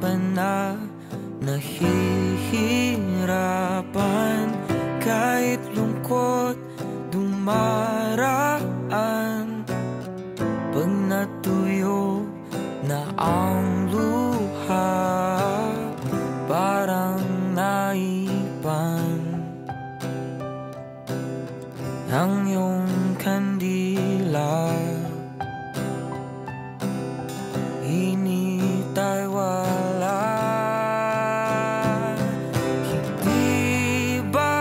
pa na nahihirapan, kahit lungkot dumaraan. Pag natuyo na ang luha, parang naipan ang iyong kandila. Init ay wala. Hindi ba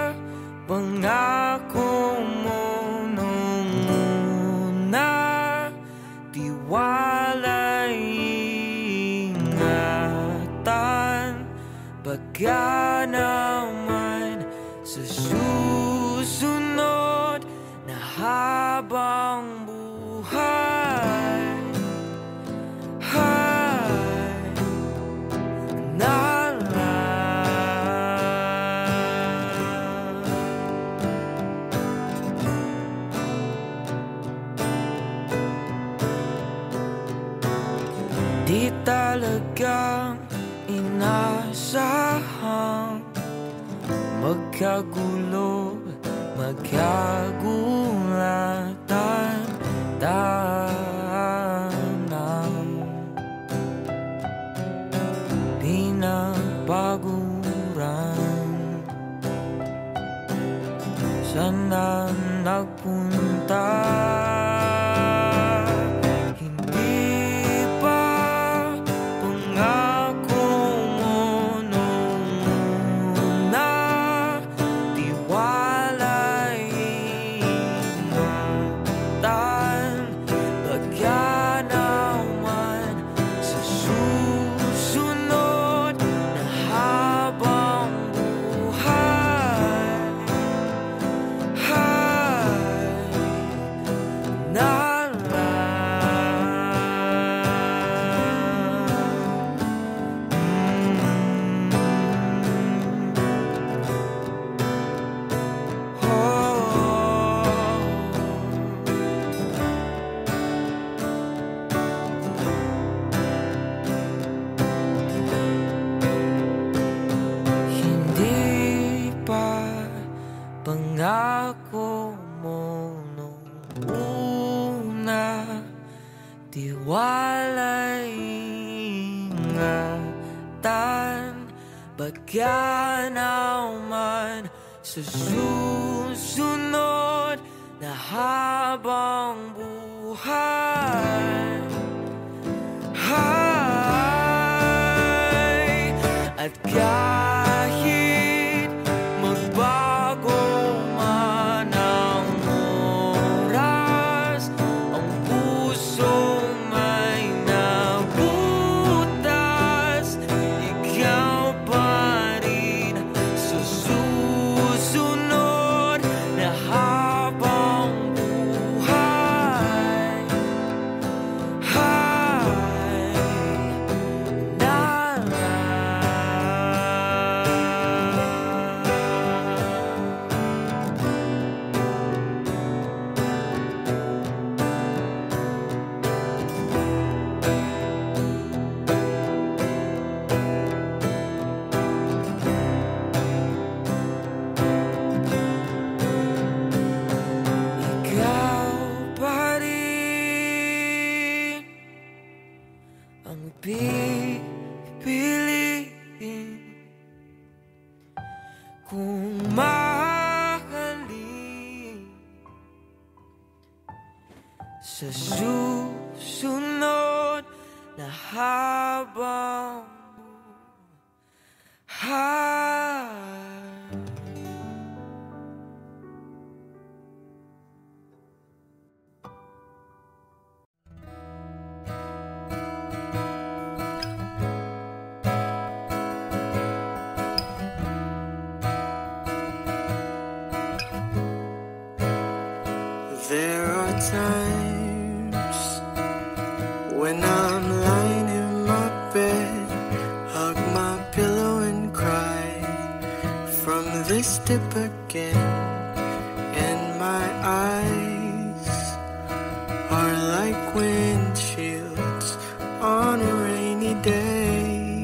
pangako mo nung una, tiwala'y ingatan, baka naman sa susunod na habang buhay di talagang inasahang magkagulo, magkagulatan, tanang pinagbaguran. Sana nagpunta, pangako mo nung una, tiwala'y ingatan, baka naman sa susunod na habang buhay at kahit magbago man ang oras, ang puso may nabutas, ikaw pa rin sa susunod na habang buhay. Ang pipiliin kung mahalin sa susunod na habang buhay. There are times when I'm lying in my bed, hug my pillow and cry from this dip again, and my eyes are like windshields on a rainy day.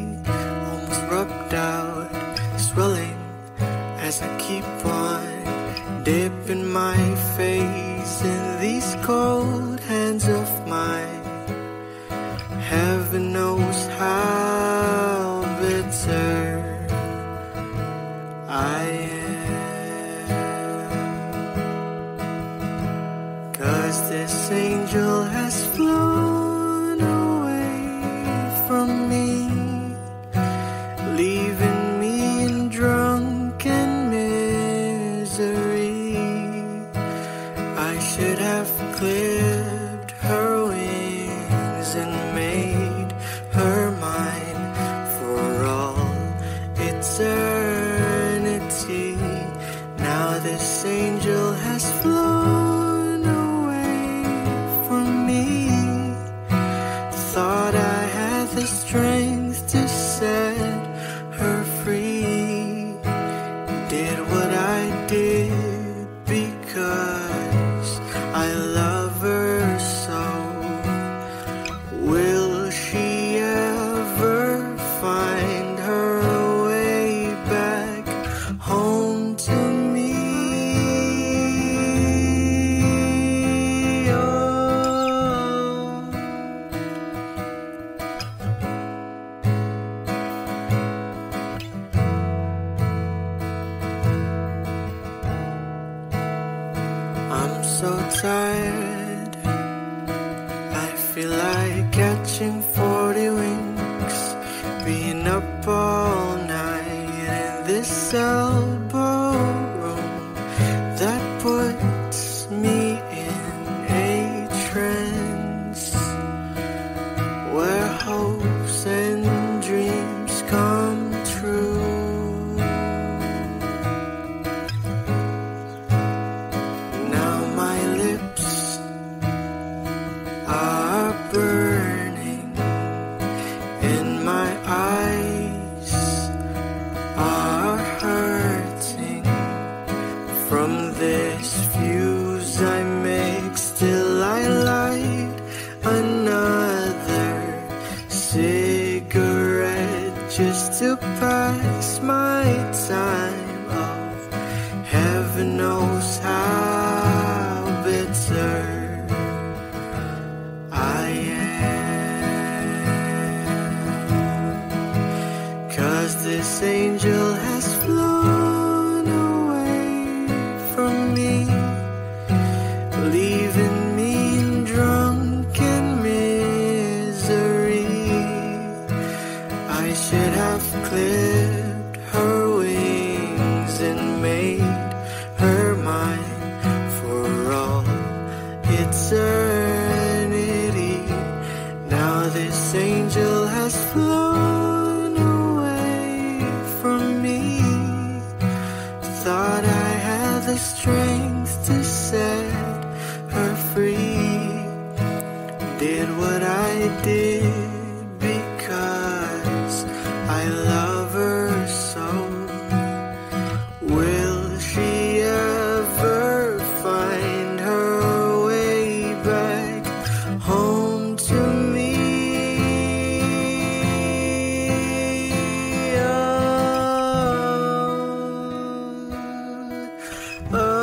answer I am. 'Cause this angel has flown away from me, leaving me in drunken misery. I should have clipped her wings and made her mine for all eternity. Now this angel has flown away from me. Thought I had the strength to set her free. Did what I did because I love her so. Will she ever find her way back home to me? Oh. I'm so tired, I feel like catching 40 winks, being up all night in this elbow room that puts me in a trance, where hopes and dreams come true. Now my lips are burning and my eyes are hurting from this fuse I make. Still I light another cigarette just to pass my time. Oh, heaven knows how bitter I am. 'Cause this angel has flown away from me, leaving me in drunken misery. I should have clipped her wings and made her mine for all eternity. Now this angel has flown away from me. Thought I had the strength to set her free. Did what I did because I love her so. Will she ever find her way back home to me? Oh, oh.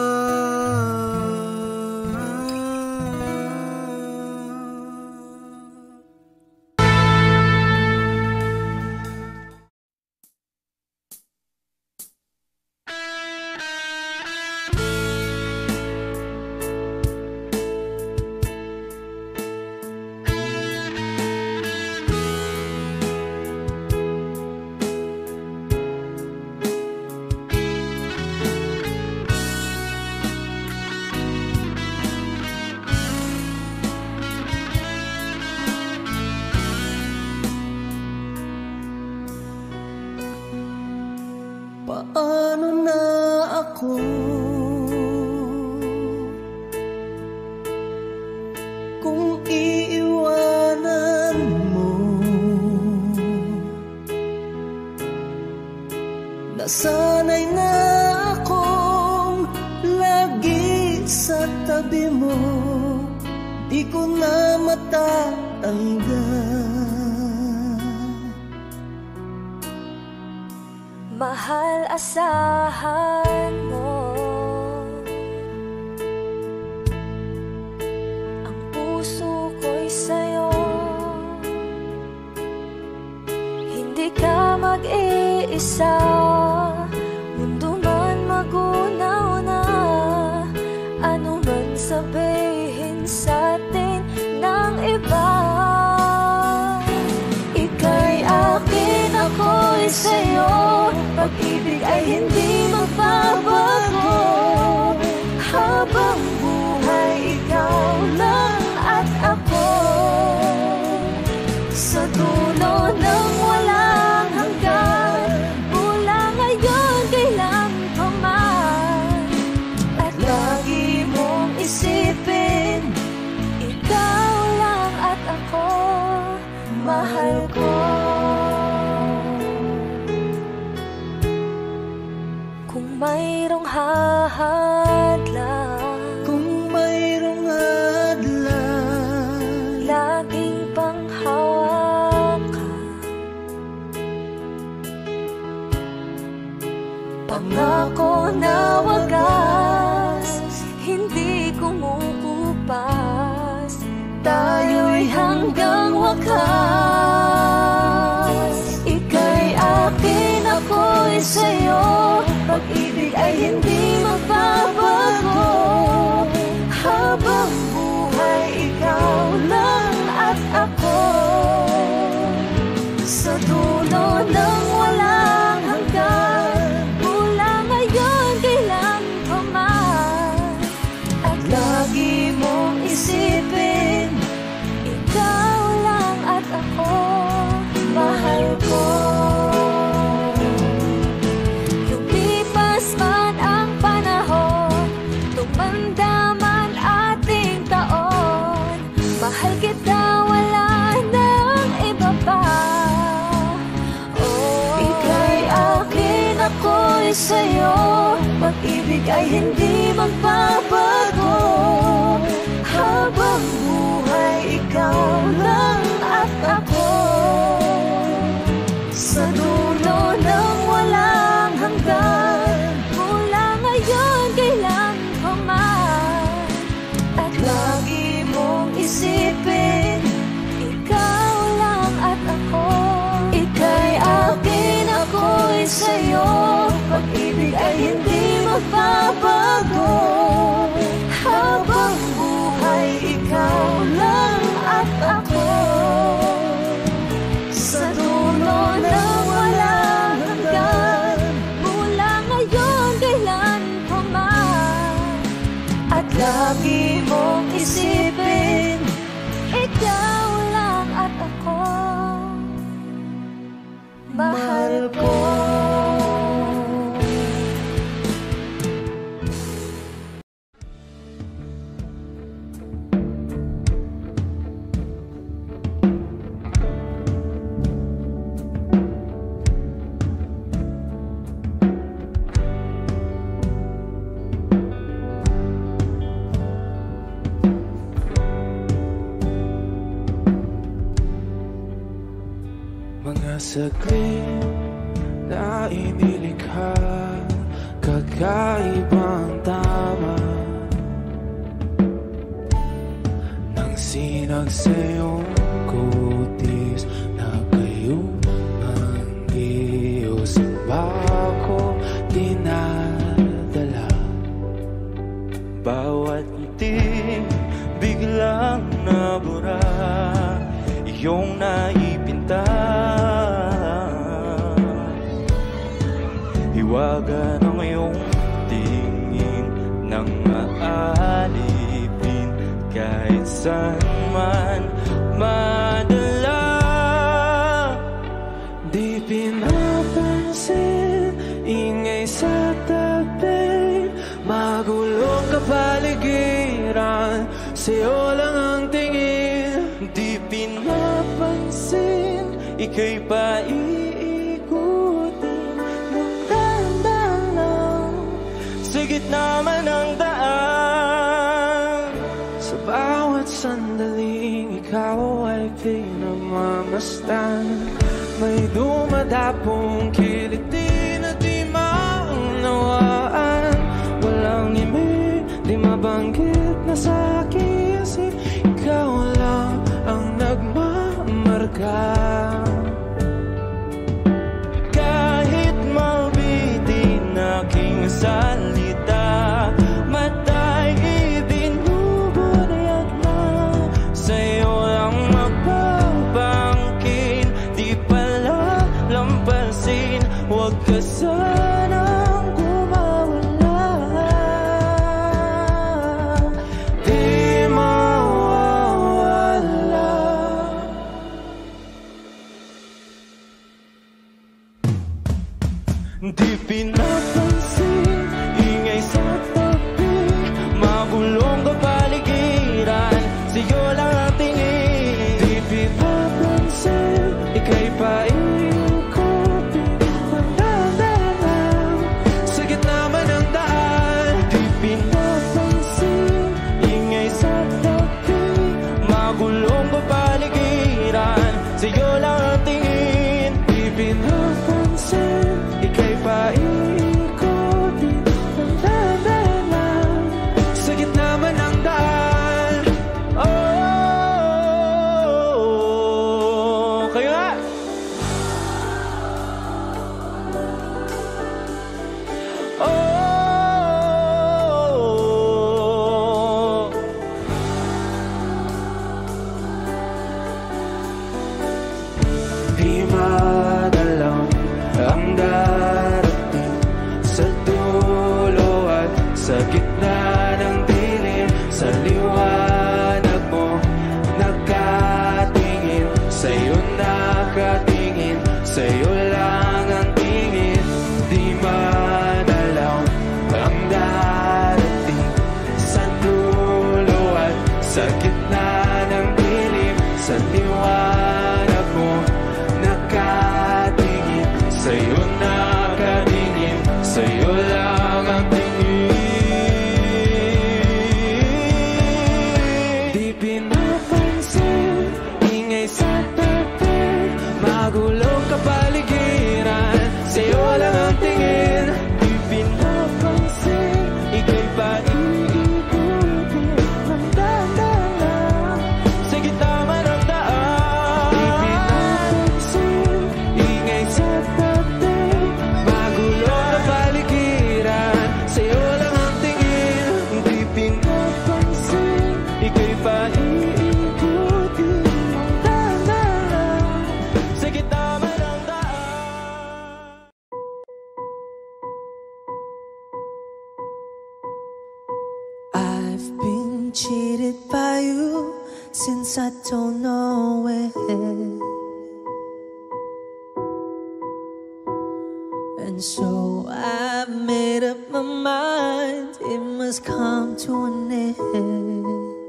Paano na ako kung iiwanan mo? Nasanay na akong lagi sa tabi mo, di ko na matatanggal. Mahal, asahan mo ang puso ko'y sa'yo. Hindi ka mag-iisa, mundo man magunaw na, ano man sabihin sa'tin ng iba. Ika'y akin, ako'y sa'yo, pag-ibig ay hindi magbabago. Habang buhay, ikaw lang at ako, sa dulo ng walang hanggan, mula ngayon kailan pa man. At lagi mong isipin, ikaw lang at ako, mahal ko. Kung mayroong hahadlang, kung mayroong hadlang, laging panghawakan, pangako na wagas, hindi kumukupas, tayo'y hanggang wakas. Ika'y akin, ako'y sa'yo, pag-ibig ay hindi magbabago. Habang buhay, ikaw lang at ako, sa dulo ng walang hanggan, mula ngayon kailan pa man. At lagi mong isipin, ikaw lang at ako, mahal ko. Lumipas man ang panahon, tumanda man ating taon, mahal kita, wala nang iba pa. Oh, ika'y akin, ako'y sa'yo, pag-ibig ay hindi magbabago. Habang buhay, ikaw lang at ako, sa dulo ng walang hanggan, mula ngayon kailan pa man. At lagi mong isipin, ikaw lang at ako. Ika'y akin, ako'y sa'yo, pag-ibig ay hindi magbabago. Habang buhay, ikaw lang at ako, sa dulo ng walang hanggan, mula ngayon kailan pa man. At lagi mong isipin, ikaw lang at ako, mahal ko. Mga saglit na inilikha, kakaibang tama, nang sinag sa iyong kutis na kayong manggiyos ba ako dinadala. Bawat ngiti biglang nabura, iyong naipinta, hiwaga ng iyong tingin nang maalipin kahit saan man madala. Di pinapansin, ingay sa tabi, magulong kapaligiran, sa'yo lang ang tingin. Di pinapansin, ika'y paiikutin ng dahan-dahan lang, sa gitna man ng daan. Sa bawat sandaling ikaw ay pinagmamasdan, may dumadapong kiliti na di maunawaan. Walang imig, di mabanggit na sa aking isip, ikaw lang ang nagmamarka. Huwag ka sanang kumawala. Di mawawala. Di pinapansin, ingay sa tabi, magulong kapaligiran, sa'yo lang ang tingin. Di pinapansin, ika'y paikutin ng dahan-dahan sa gitna man ng daan. Di pinapansin, ingay sa tabi, magulong kapaligiran, sa'yo lang ang tingin. Di pinapansin, ika'y paikutin ng dahan-dahan sa gitna man ng daan. Oh, kayo nga. Oh, di madalaw ang darating sa dulo at sa gitna ng dilim. Sa liwanag mo nakatingin, sa'yo nakatingin, sa'yo lang ang tingin. Di manalaw ang darating sa dulo at sa gitna ng dilim. Sa liwanag mo nakatingin, sa'yo nakatingin, sa'yo lang ang tingin. Di pinapansin, ingay sa tabi, magulong kapaligiran, sa'yo lang ang tingin. Di pinapansin, ika'y paikutin ng dahan-dahan sa gitna man ng daan. Di pinapansin, ingay sa tabi, magulong kapaligiran, sa'yo lang ang tingin. Di pinapansin, ika'y paikutin ng dahan-dahan sa gitna man ng daan. I've been cheated by you since I don't know it. And so I made up my mind, it must come to an end.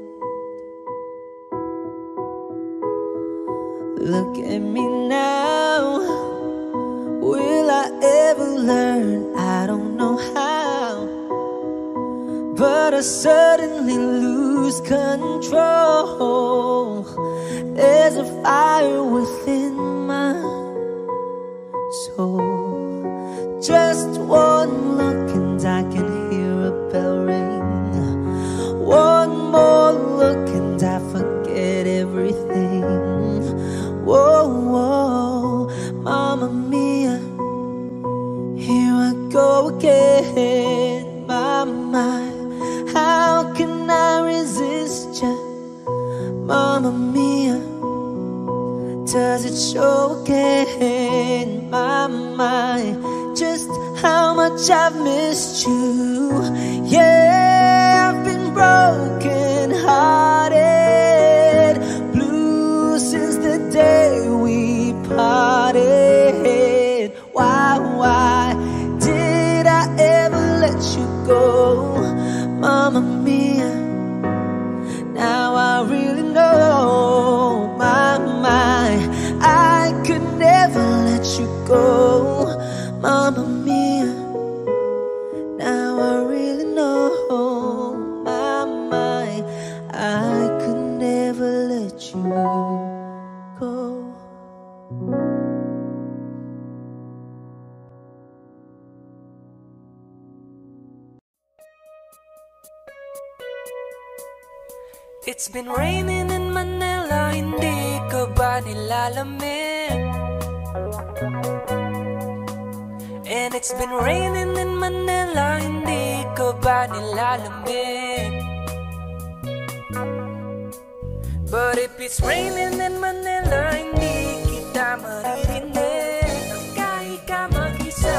Look at me now, will I ever learn? I don't know how, but I suddenly lose control. There's a fire within my soul. Just one look and I can hear a bell ring. One more look and I forget everything. Whoa, whoa, Mamma Mia, here I go again. My, how can I resist you? Mamma Mia, does it show again? My, just how much I've missed you. Yeah, I've been broken hearted, blue since the day we parted. Why did I ever let you go? Mamma Mia, now I really know. My, I could never let you go. Mamma Mia, now I really know. My, I could never let you go. It's been raining in Manila, hindi ka ba nilalamig? And it's been raining in Manila, hindi ka ba nilalamig? But if it's raining in Manila, hindi kita maririnig. Kahit ka mag-isa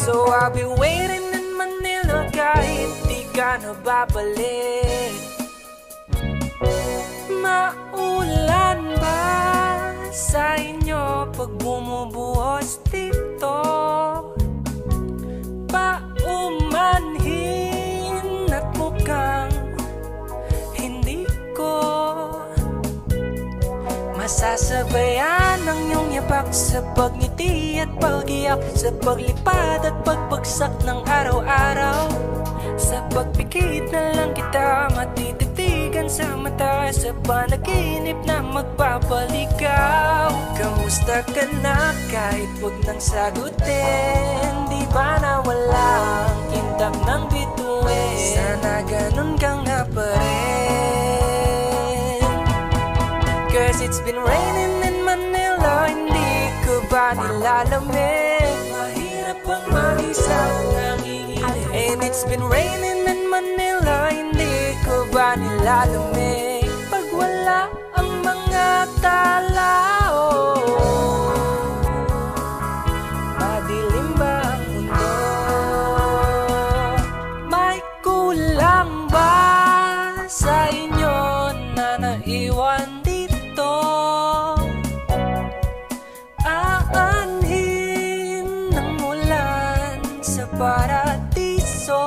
So I'll be waiting in Manila kahit di ka na babalik. Maulan ba sa inyo pag bumubuhos dito? Paumanhin at mukhang hindi ko masasabayan ang iyong yapak sa pagngiti at pag-iyak, sa paglipad at pagbagsak ng araw-araw. Sa pagpikit na lang kita matititigan sa mata, sa panaginip na magpapaligaw. Kamusta ka na kahit wag nang sagutin? Di ba na walang kintab ng bituin? Sana ganun ka nga pa rin. Cause it's been raining in Manila, hindi ko ba nilalamig? Mahirap ang mag-isa nanginginig. And it's been raining in Manila, hindi ko ba nilalamig? Pag wala ang mga tao, madilim ba ang mundo? May kulang ba sa inyo na naiwan dito? Aanhin ng ulan sa paradiso.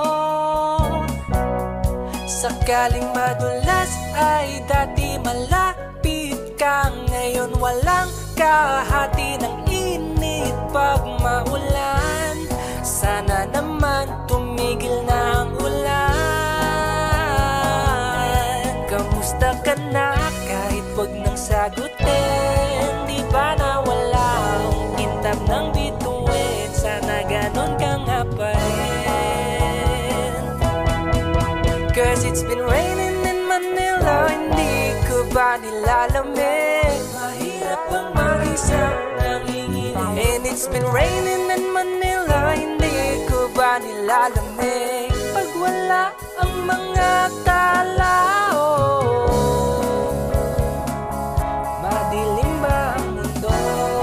Sakaling madulas ay dati malapit ka, ngayon walang kahati ng init pag maulan. Sana naman tumigil na ang ulan. Kamusta ka na kahit wag nang sagutin? Di ba na walang kintab ng bituin? Sana ganon ka nga pa rin. Cause it's been raining in Manila, hindi ko ba nilalamig? Mahirap ang mag-isa nanginginig. And it's been raining in Manila, hindi ko ba nilalamig? Pag wala ang mga tao, madilim ba ang mundo?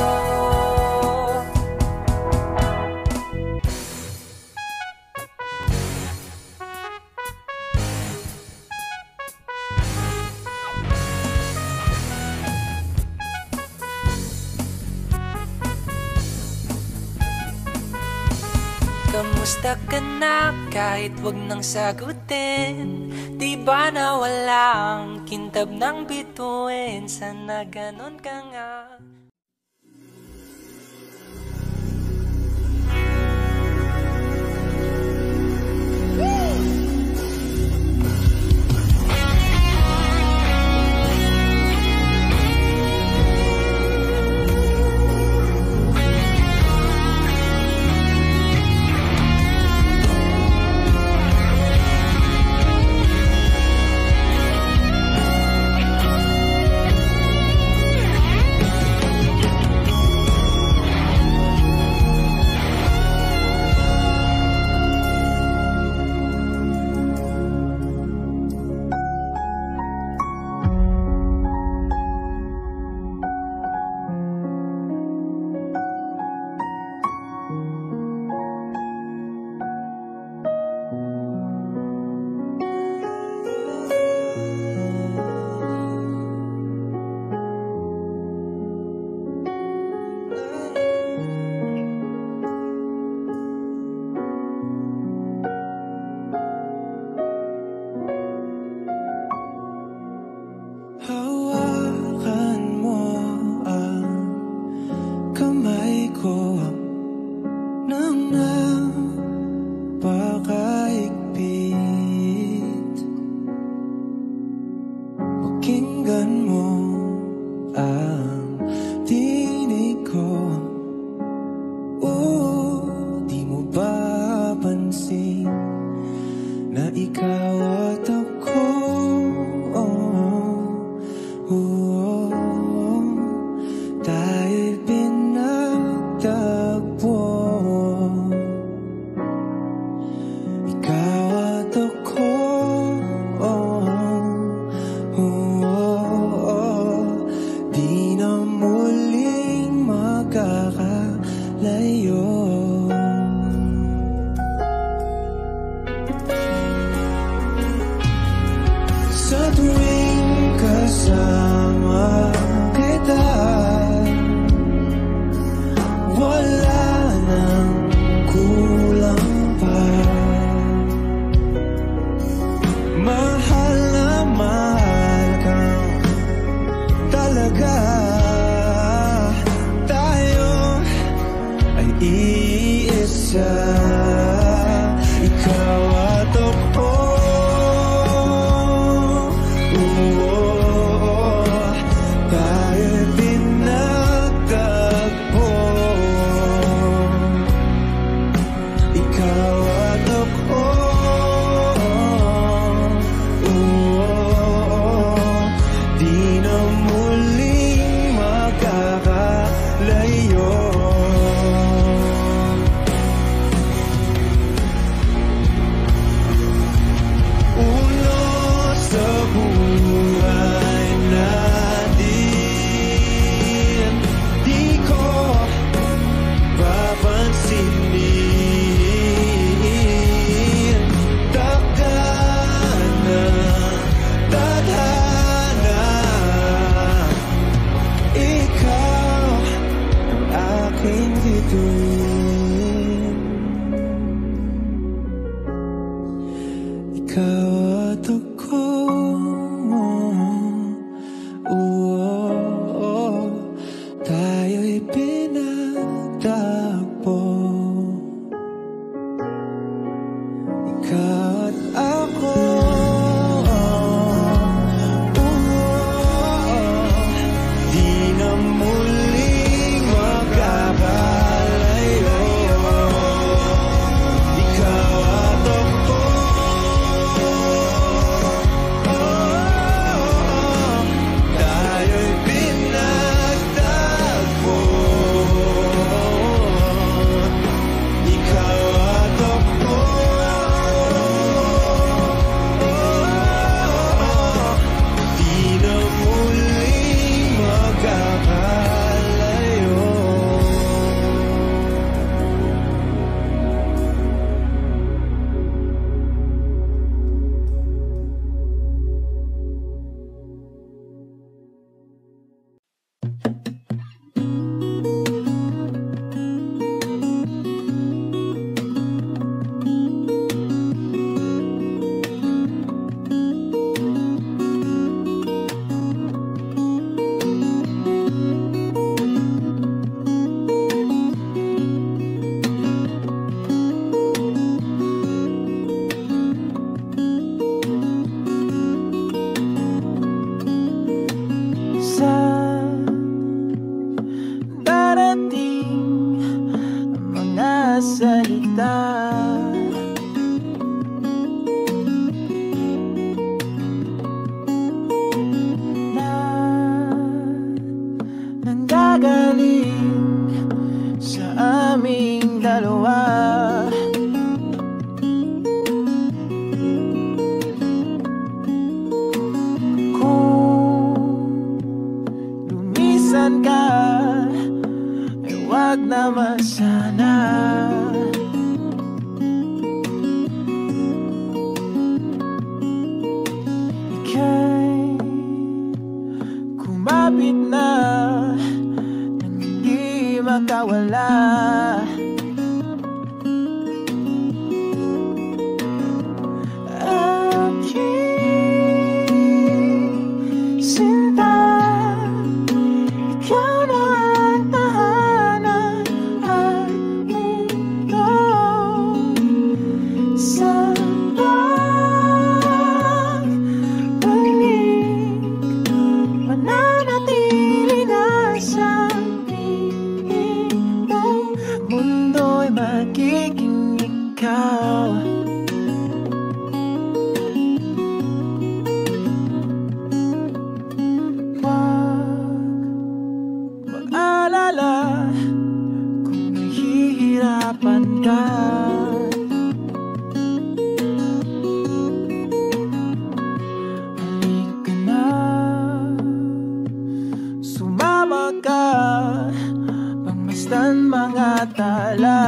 Kamusta ka na kahit wag nang sagutin? Di ba na walang kintab ng bituin? Sana ganon ka nga. mag-isa. Ikaw at ako, tayo'y pinagtagpo. Ikaw at ako, di na muling magkakalayo. Uno sa buhay natin, di ko papansinin. Tadhana, tadhana, ikaw ang aking bituin. Ikaw at ako, tayo'y pinagtagpo. Ikaw at ako, di na muling magkakalayo. Ikaw at ako, tayo'y pinagtagpo. Ikaw at ako, di na muling magkakalayo. Sa darating ang mga salita, na nanggagaling sa aming dalawa. Lumisan ka, ay wag naman sana. Ika'y kumapit na nang hindi makawala. Aking sinta, ikaw na ang tahanan at mundo. Sa pagbalik, mananatili na sa piling mo. Mundo'y magiging ikaw. Mag-alala kung nahihirapan ka. Halika na, sumama ka, pangmasdan mga tala.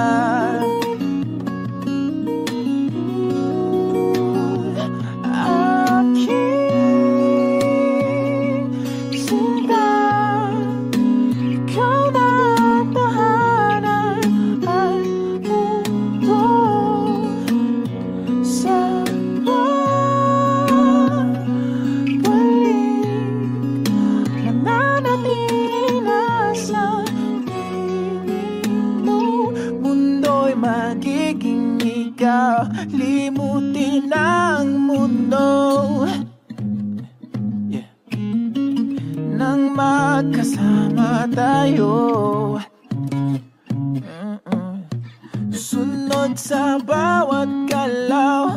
Aking sinta, ikaw na ang tahanan at mundo. Sa pagbalik, mananatili na sa piling mo. Mundo'y magiging ikaw. Limutin ang mundo nang magkasama tayo. Sunod sa bawat galaw,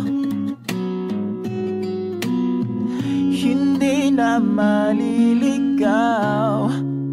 hindi na maliligaw.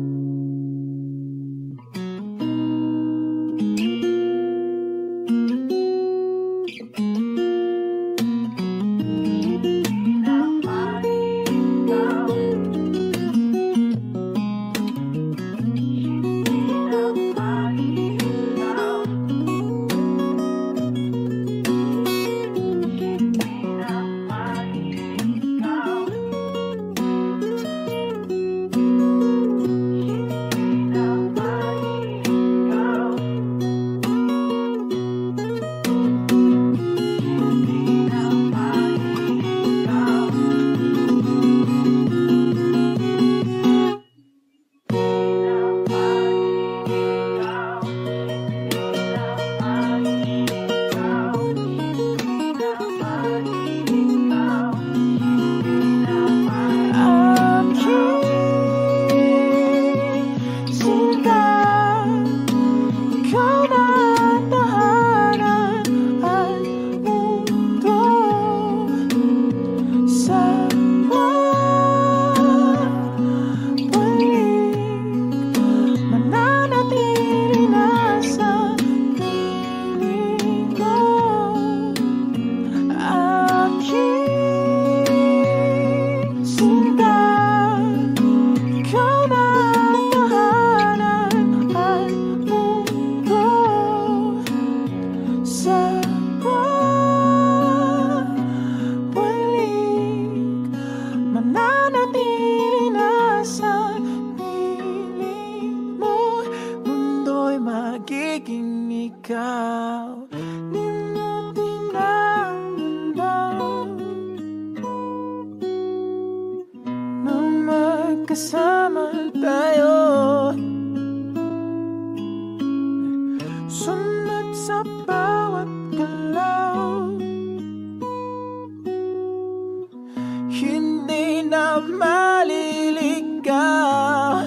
Kasama tayo, sunod sa bawat galaw, hindi na maliligaw.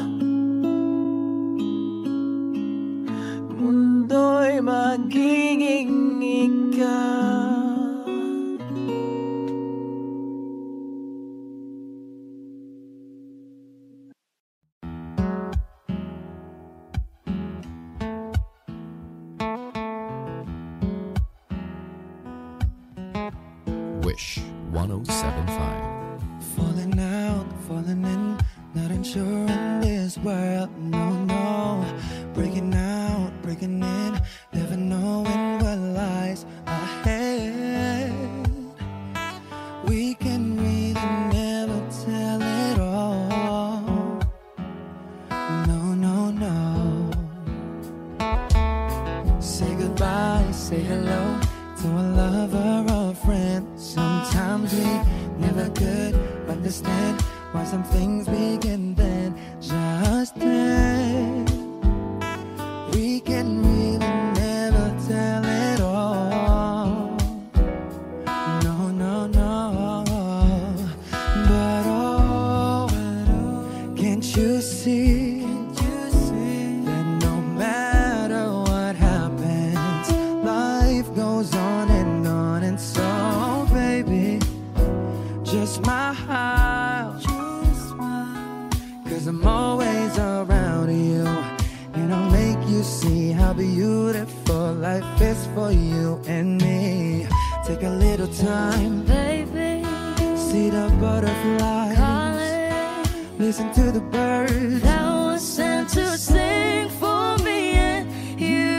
Mundo'y magiging ikaw. Wish 1075. Falling out, falling in, not unsure in this world, no, no. Breaking out, breaking in, never knowing what lies ahead. We can really never tell it all, no, no, no. Say goodbye, say hello to a lover or a friend. Sometimes we never could understand why some things begin then, just then. We can really never tell it all, no, no, no. But oh, can't you see that no matter what happens, life goes on, and so baby, just smile, cause I'm always around you, and I'll make you see how beautiful life is for you and me. Take a little time, baby, see the butterflies, calling, listen to the birds that was sent to sing for me and you.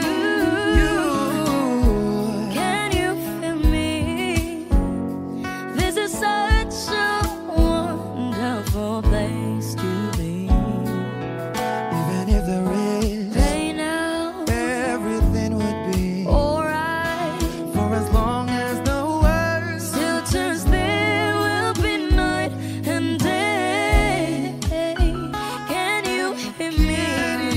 Can you feel me? This is such a wonderful place to be. Even if there is pain now, everything would be alright. for as long as the world Still turns, there will be night and day. Can you hear me?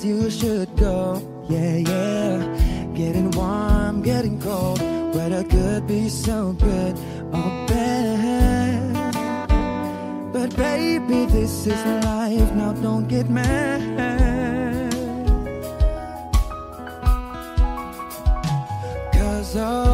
you should go. Yeah, yeah. Getting warm, getting cold. Weather could be so good or bad. But baby, this is life. Now don't get mad. Cause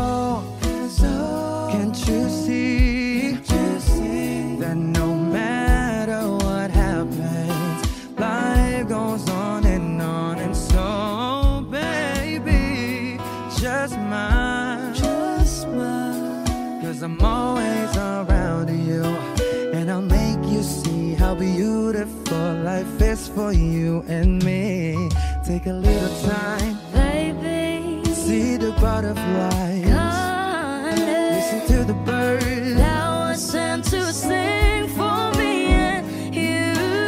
can't you see that no matter what happens, life goes on. And so baby, just smile. Cause I'm always around you, and I'll make you see how beautiful life is for you and me. Take a little time, baby. See the butterflies, listen to the birds that was sent to sing for me and you.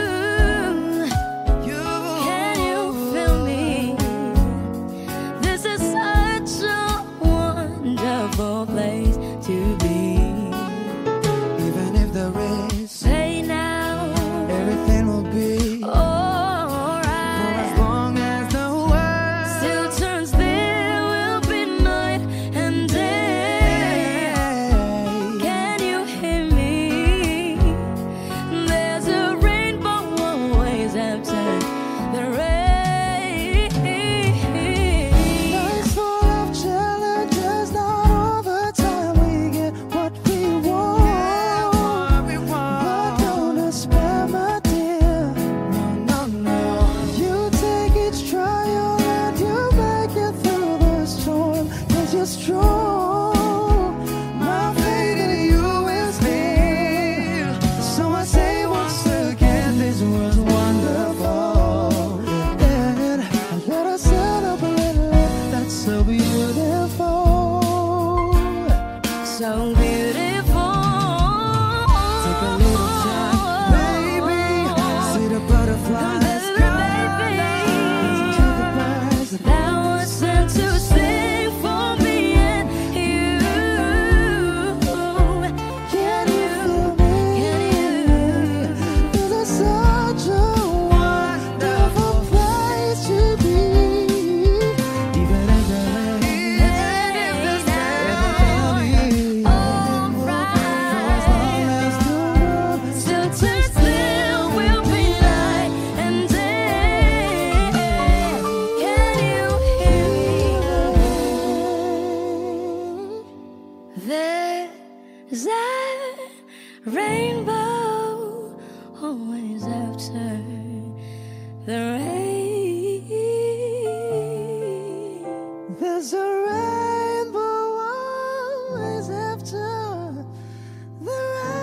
Can you feel me? This is such a wonderful place to be. Even if there is, say now, everything will be alright. For as long as the world still turns, there will be night and day. Can you hear me? There's a rainbow always after the rain. Life's full of challenges, not all the time we get what we want. But don't despair, my dear. No. You take each trial and you make it through the storm. 'Cause you're strong. My faith in you is real. So I say once again, this world's wonderful. And let us celebrate life that's so beautiful. So beautiful. Take a little time, baby. See the butterflies. Listen to the birds. That was sent to sing for me and you. Can you feel me? This is such a wonderful place to be. Even if there is Still turns, there will be night and day. Can you hear me? There's a rainbow always after the rain. there's a rainbow always after the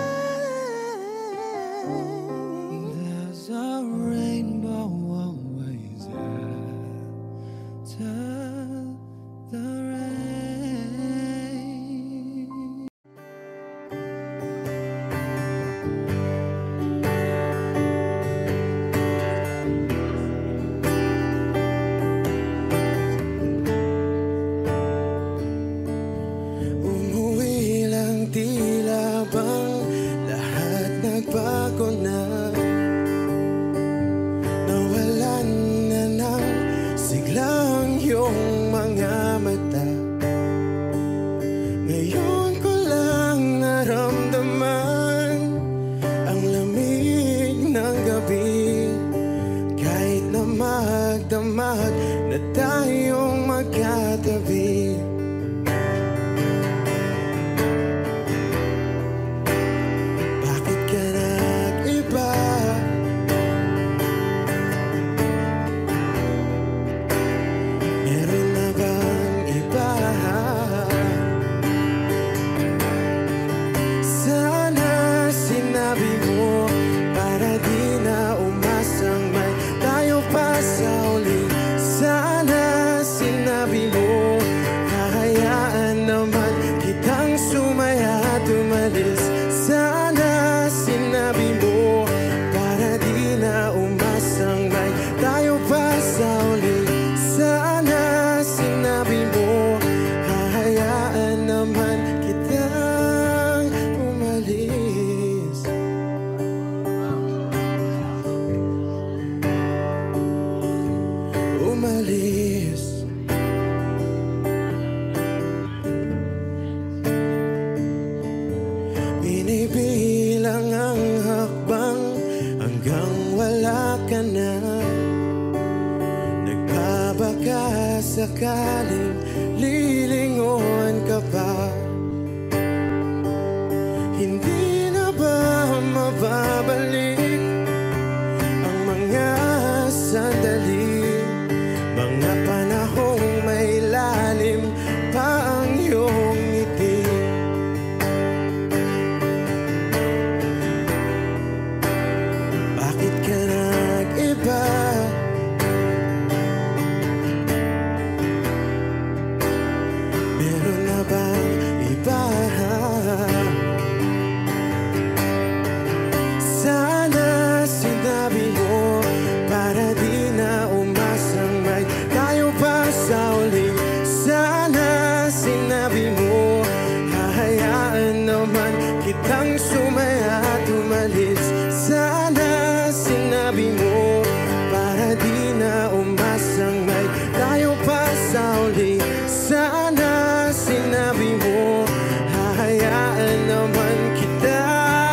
rain. There's a rainbow always after the rain. Umuwi lang, tila bang lahat nagbago na. Nawalan na ng siglang iyong mga mata. Ngayon ko lang naramdaman ang lamig ng gabi. Kahit na magdamag na tayong magkatabi. Bakit ka nag-iba? Meron na bang iba? Sana sinabi mo para di na umasang may tayo pa sa uli. Sana sinabi mo hahayaan naman kitang sumaya at umalis. Sana sinabi mo para di na umasang may tayo pa sa uli. Sana sinabi mo hahayaan naman kitang umalis. umalis. Binibilang ang hakbang hanggang wala ka na. Nagbabaka sakaling lilingon ka pa. Hindi na ba mababalik ang mga sandali, mga panahong may lalim pa ang iyong ngiti? Bakit ka nag-iba? Meron na bang iba? Sana sinabi mo para di na umasang may tayo pa sa uli. Sana sinabi mo hahayaan naman kitang sumaya at umalis. Sana sinabi mo para di na umasang may tayo pa sa uli. Sana sinabi mo hahayaan naman kita.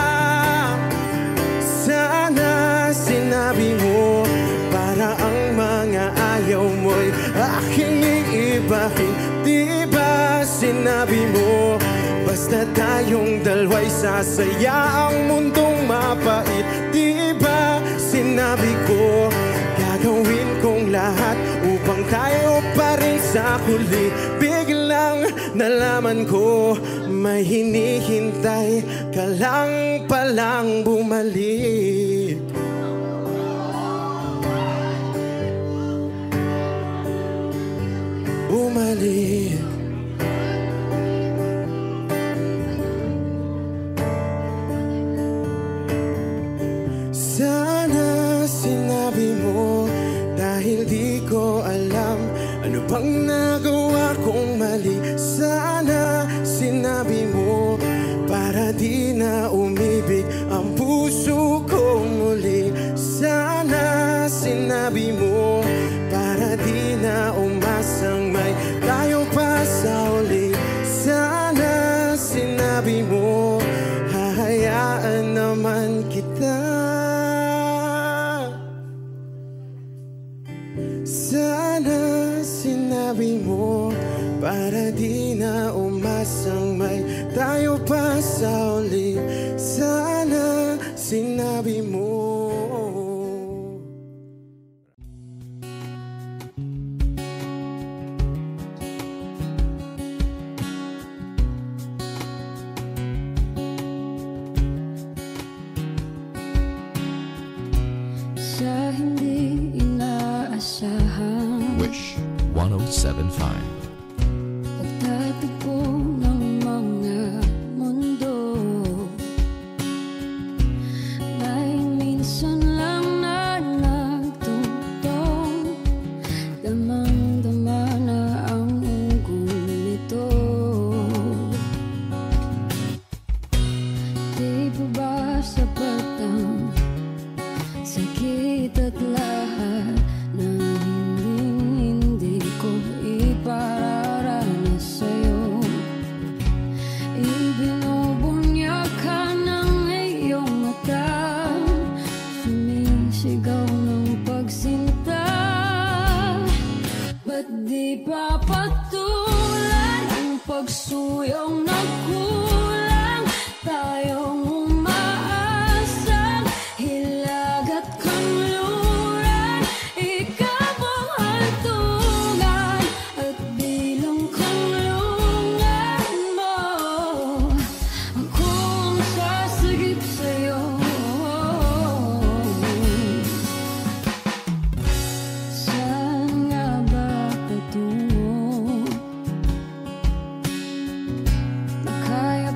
Sana sinabi mo para ang mga ayaw mo'y aking iibahin. Di ba sinabi mo basta tayong dalawa'y sasaya ang mundong mapait? Di ba sinabi ko gagawin kong lahat upang tayo pa rin sa huli? Biglang nalaman ko may hinihintay ka lang palang bumalik. Bumalik. Sana sinabi mo dahil di ko alam ano bang nagawa kong mali. Sana sinabi mo para di na umibig ang puso ko muli. Sana sinabi mo para di na umasang may tayo pa sa uli. Sana sinabi mo hahayaan naman kita. Sana sinabi mo para di na umasang may tayo pa sa uli. Sana sinabi mo. Sa hindi inaasahan Wish 1075. pagtatagpo ng mga mundo, may minsan lang na nagtutong, damang-dama na ang ungkol nito. Di ba ba sapat ang sakit at lahat na hindi ko ipararanas sa'yo? Ibinubunya ka ng iyong mata, sumisigaw ng pagsinta. Ba't di pa patulan ang pagsuyong nagkulang? Tayong umaasang hilag at kanluran, ikaw ang hantungan at bilang kanlungan mo. Ako ang sasagip sa'yo. Saan nga ba patungo? Na kaya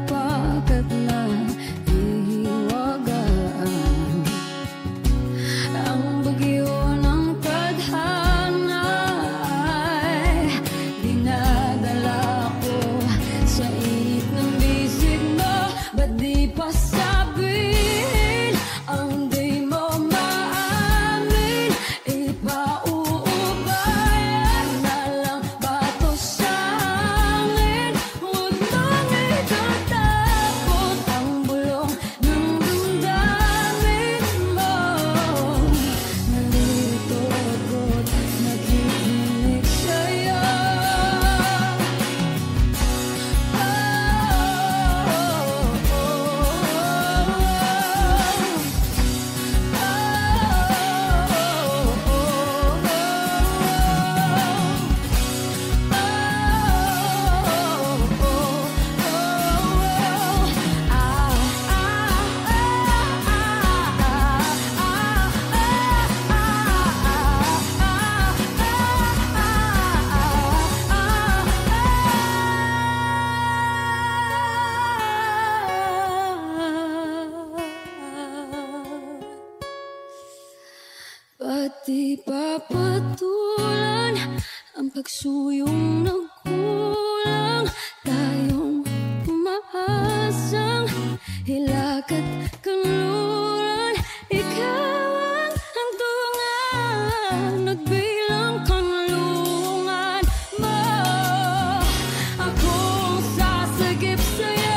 pagsuyong nagkulang, tayong umaasang hilakad kanluran. Ikaw ang hangtungan, nagbilang kanlungan mo. Akong sasagip sa'yo,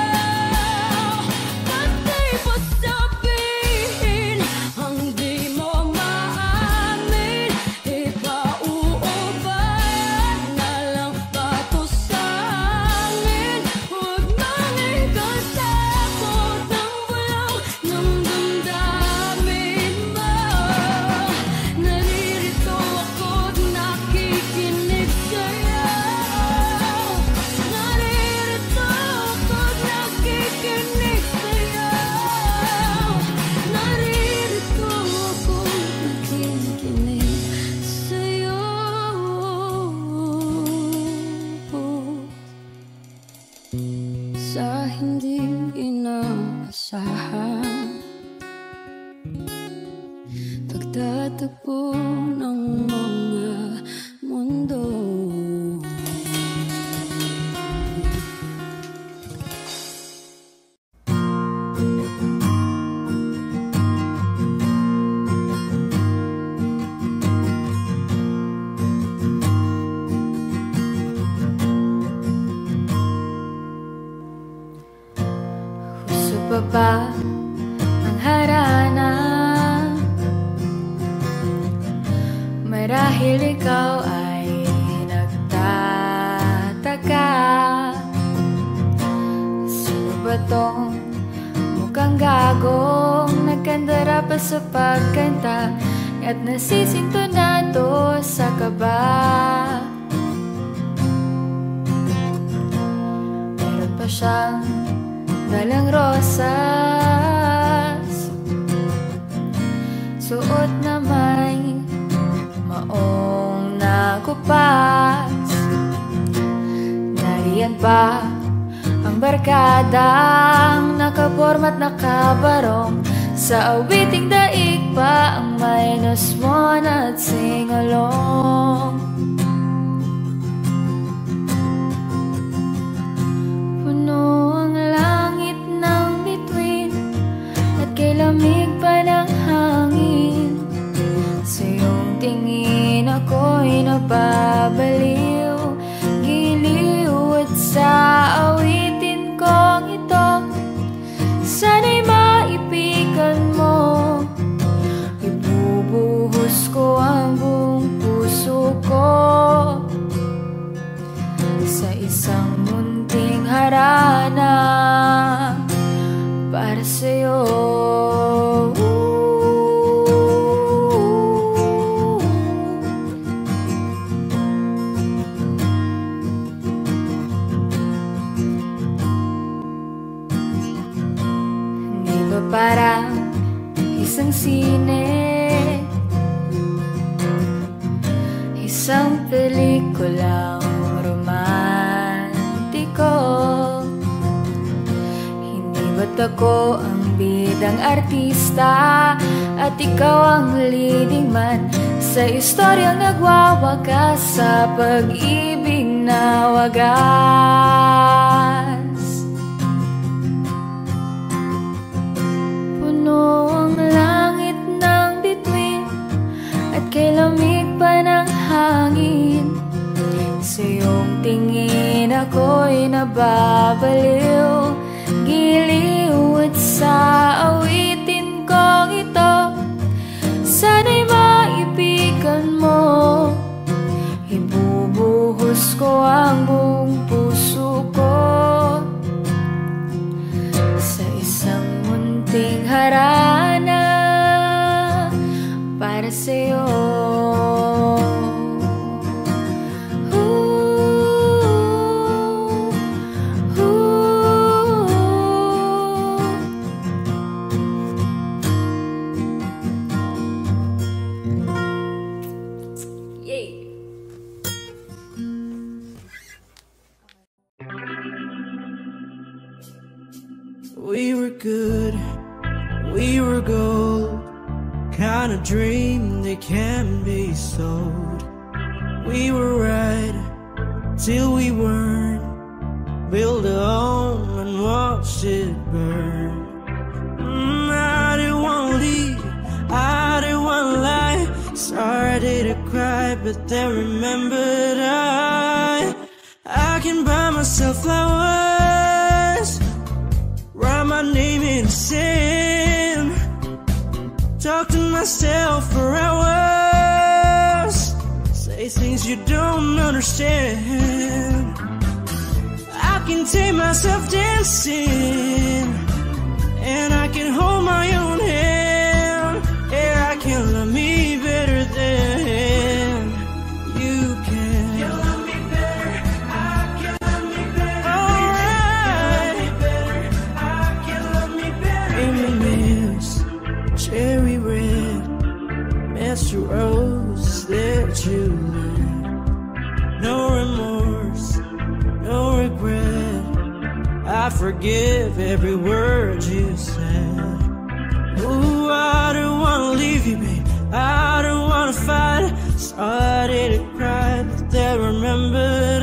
pati pa sabihin ang di mo maamin. Ipauubayan na lang ba to sa amin? Huwag mang ikatakot ng bulong ng damdamin mo. Naririto ako't nakikinig sa'yo. Naririto ako't nakikinig sa'yo. Naririto ako't nakikinig sa'yo. Sa hindi inaasahan, pagtatagpo ng mga mundo. Gusto pa ba ang harana? Marahil ikaw ay nagtataka, sino ba tong mukhang gagong nagkandara pa sa pagkanta at nasisintonado sa kaba? Meron pa siyang dalang rosas, suot na may maong nakupas. Nariyan pa ang barkadang nakaporma't nakabarong, sa awiting daig pa ang minus mo na't sing-along. Puno ang langit ng bituin at kay lamig pa ng hangin. Sa iyong tingin ako'y napabaliw, giliw at sa awitin kong ito, sana'y maipigan mo. Ibubuhos ko ang buong puso ko sa isang munting harana para sa'yo. Di ba parang isang sine, isang pelikulang romantiko? Hindi ba't ako ang bidang artista at ikaw ang leading man sa istoryang nagwawakas sa pag-ibig na wagas? Puno ang langit ng bituin at kay lamig pa ng hangin. Sa iyong tingin ako'y nababaliw, giliw at sa awitin kong ito, sana'y maipigan mo. Ibubuhos ko ang buong puso ko sa isang munting harana para sa'yo. We were good, we were gold, kind of dream that can be sold. We were right till we weren't. Build a home and watch it burn. I didn't wanna leave, I didn't wanna lie. Started to cry, but then remembered I can buy myself flowers, write my name in the sand, talk to myself for hours, say things you don't understand. I can take myself dancing, and I can hold my own hand. Yeah, I can love me better than you can. You love me better, I can love me better. Alright, I can love me better. M&M's, cherry red, Mr. Rose that you lit. No remorse, no regret. I forgive every word you said. Ooh, I don't wanna leave you, babe, I don't wanna fight. Started to cry, but then remembered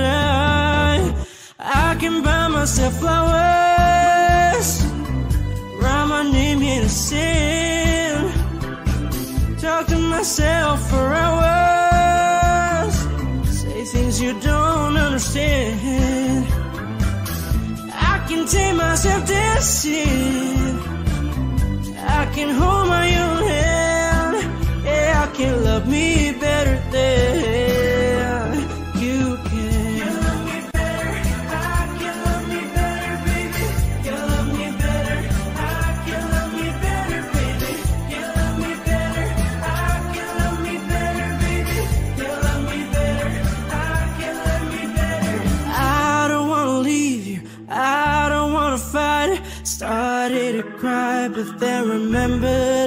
I can buy myself flowers, write my name in the sand, talk to myself for hours, say things you don't understand. I can take myself dancing, I can hold my own hand. Yeah, I can love me better than you can. You love me better, I can love me better, baby. You love me better, I can love me better, baby. You love me better, I can love me better, baby. You love me better, I can love me better. I don't wanna leave you, I don't wanna fight. Started to cry, but then remembered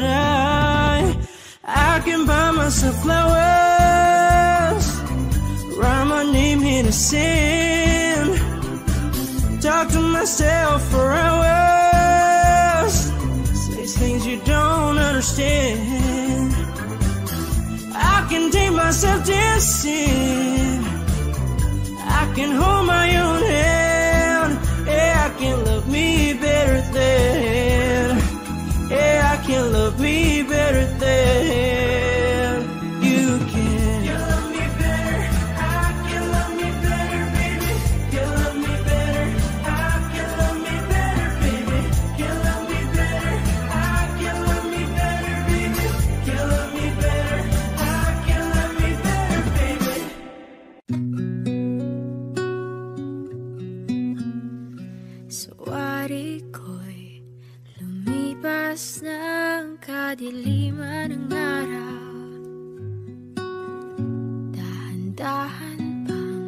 I can buy myself flowers, write my name in the sand, talk to myself for hours, say things you don't understand. I can take myself dancing, I can hold my own hand. Yeah, I can love me better than, yeah, I can love me better than you can. You love me better, I can love me better, baby. You love me better, I can love me better, baby. You love me better, I can love me better, baby. You love me better, I can love me better, baby. Sawari ko'y lumipas ng kadiliman ng araw, dahan-dahan pang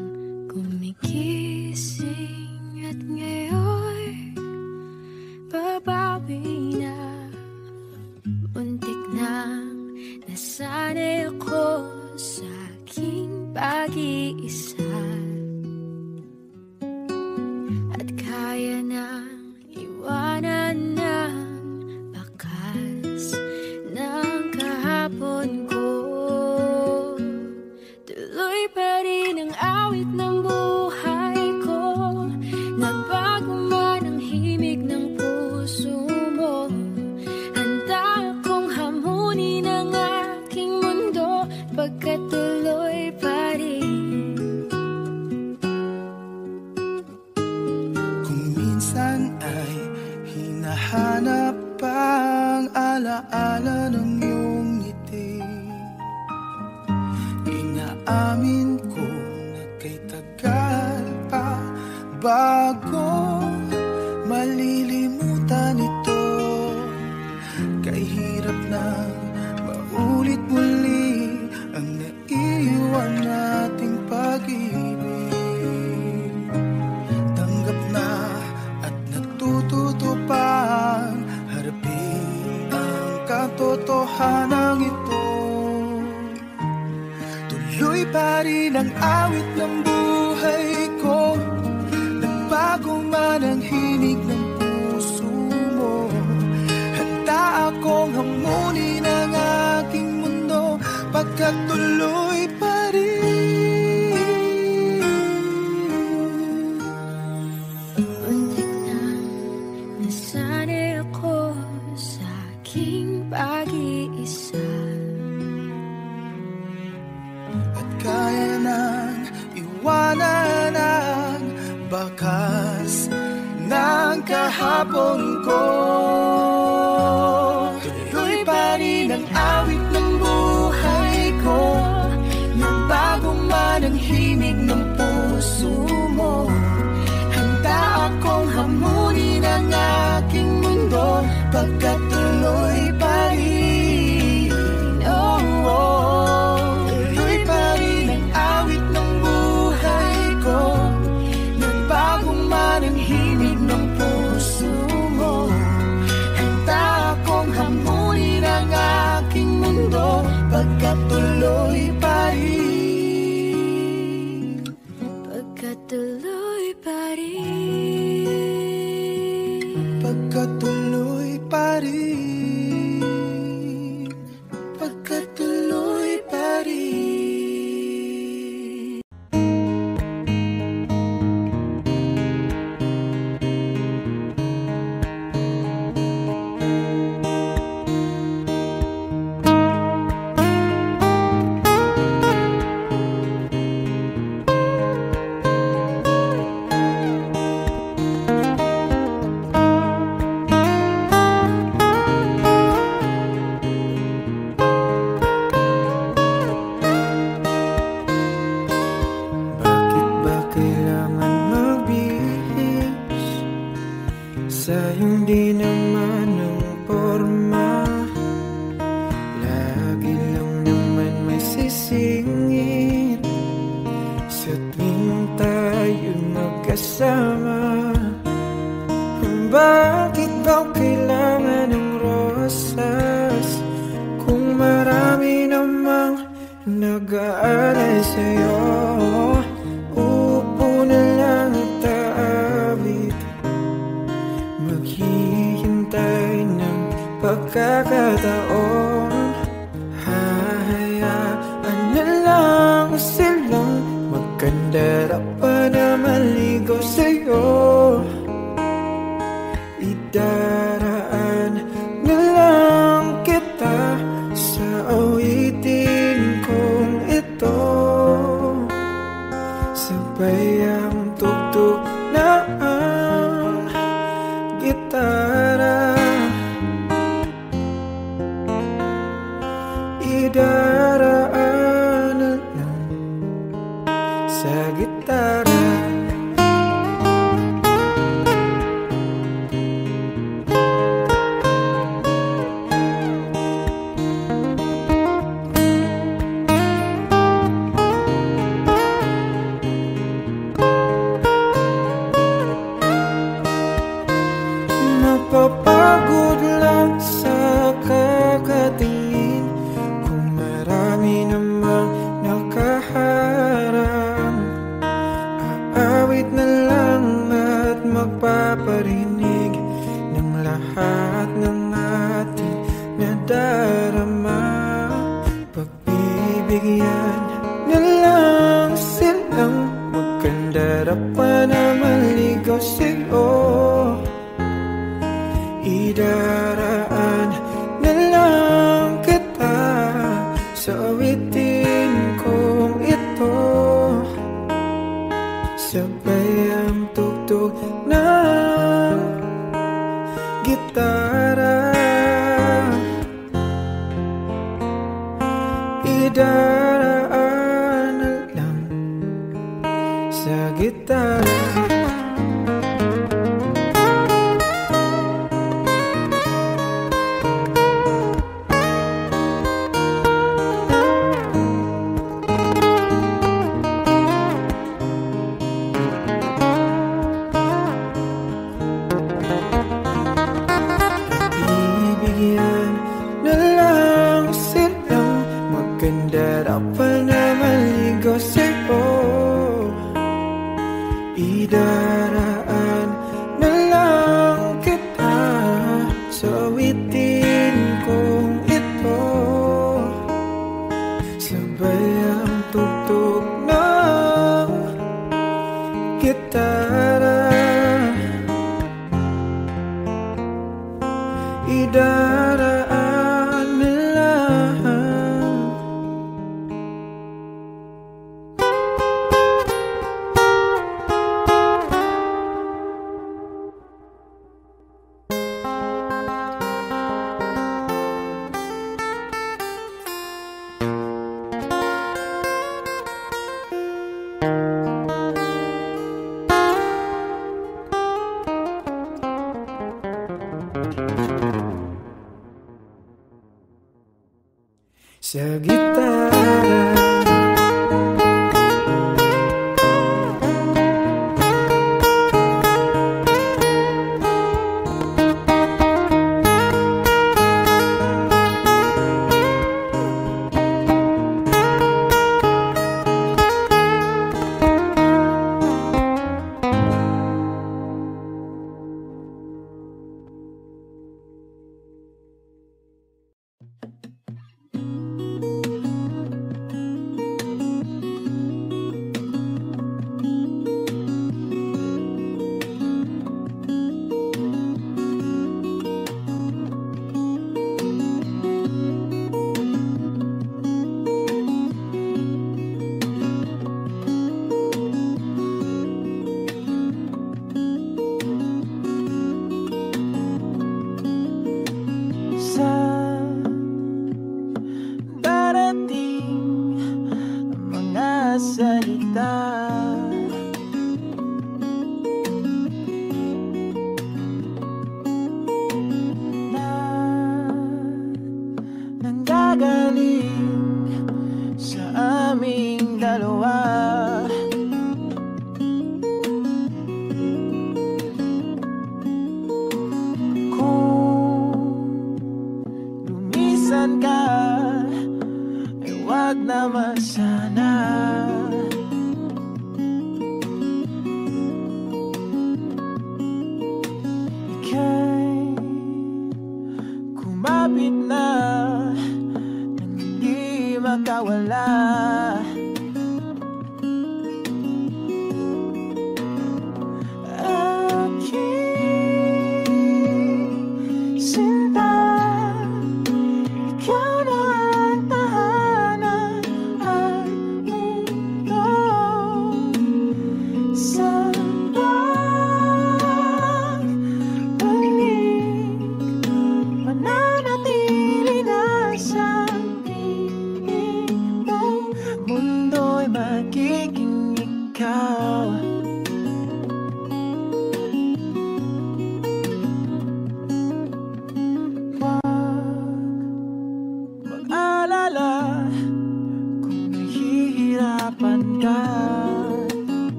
gumigising at ngayon babawi na. Muntik nang nasanay ako sa aking pag-iisa, at kaya nang iwanan ng bakas ng kahapon ko. Tuloy pa rin ang awit ng buhay ko, nagbago man ang himig ng puso mo. Handa akong hamunin ang aking mundo, pagkat tuloy pa rin. Minsan ay hinahanap ang alaala ng iyong ngiti. Inaamin ko na kay tagal pa bago malilimutan ito. Kay hirap na maulit muli ang naiwan nating pag-ibig. Tanggap na at natututo pang harapin ang katotohanan ito. Tuloy pa rin ang awit ng buhay ko, nagbago man ang hinig ng puso mo. Handa akong hamunin ang aking mundo, pagkat tuloy pa rin. ng bakas ng kahapon ko. Tuloy pa rin ang awit ng buhay ko. Nagbago man ang himig ng puso mo. Handa akong hamunin ang aking mundo pagkat tuloy pa rin. Oh, oh. Tuloy pa rin ang awit ng buhay ko. Nagbago man ang himig ng puso mo. Handa akong hamunin ang aking mundo pagkat tuloy pa rin. Pagkat tuloy pa rin. Pagkat tuloy pa rin. Pagkat tuloy pa rin. Bakit ba kailangan magbihis sa hindi naman ng porma? Lagi lang naman may sisingit sa tuwing tayo magkasama. Bakit ba kailangan ng rosas kung marami namang nag-aalay sa'yo? Upo na lang at aawit, maghihintay ng pagkakataon. Hahayaan na lang silang magkandara pa na maligaw sa'yo. Idaraan na lang kita sa awitin kong ito. Sabay ang tugtog na ang gitara. Idaraan na lang sa gitara. Mapapagod lang sa kakatingin kung marami namang nakaharang. Aawit na lang at magpaparinig ng lahat ng ating nadarama. Pagbibigyan na lang silang magkandara pa na maligaw sa'yo. Idaraan na lang kita sa awitin kong ito. Sabay ang tugtog ng gitara. Idaraan na lang sa gitara. Bibigyan na lang silang magkandara pa na maligaw sa'yo. Ida sa gitara.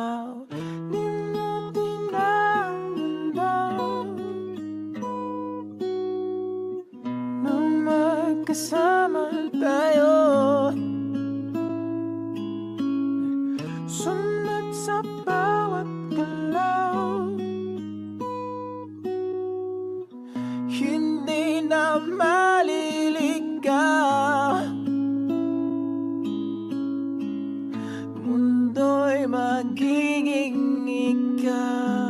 Di natin ang mundo nang magkasama tayo. Sunod sa bawat galaw, hindi na maliligaw. Mundo'y magiging ikaw.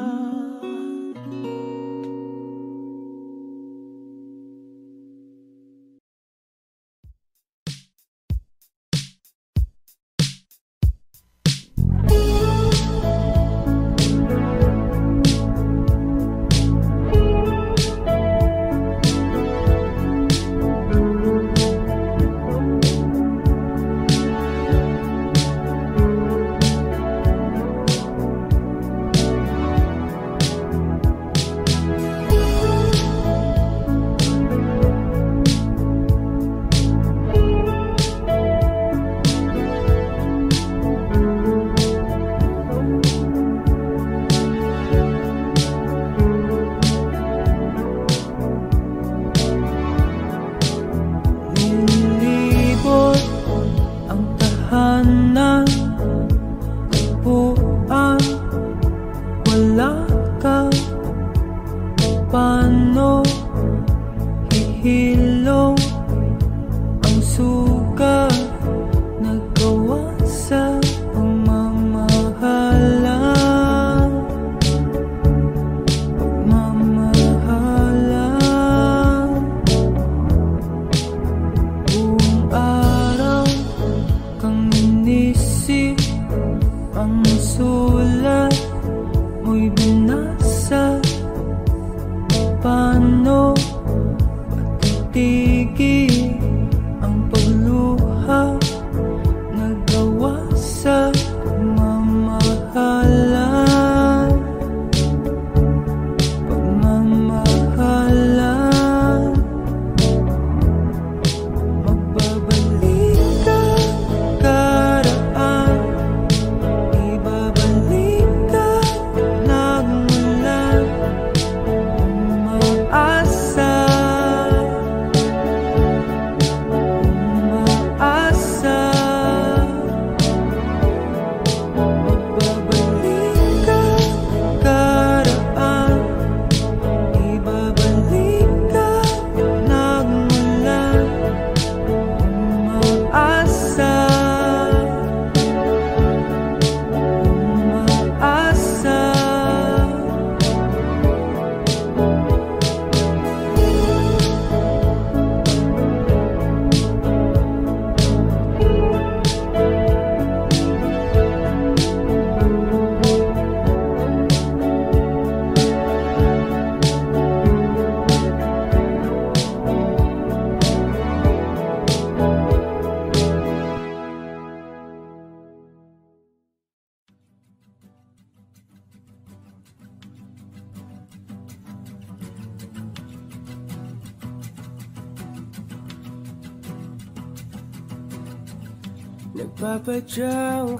Nagpapadyang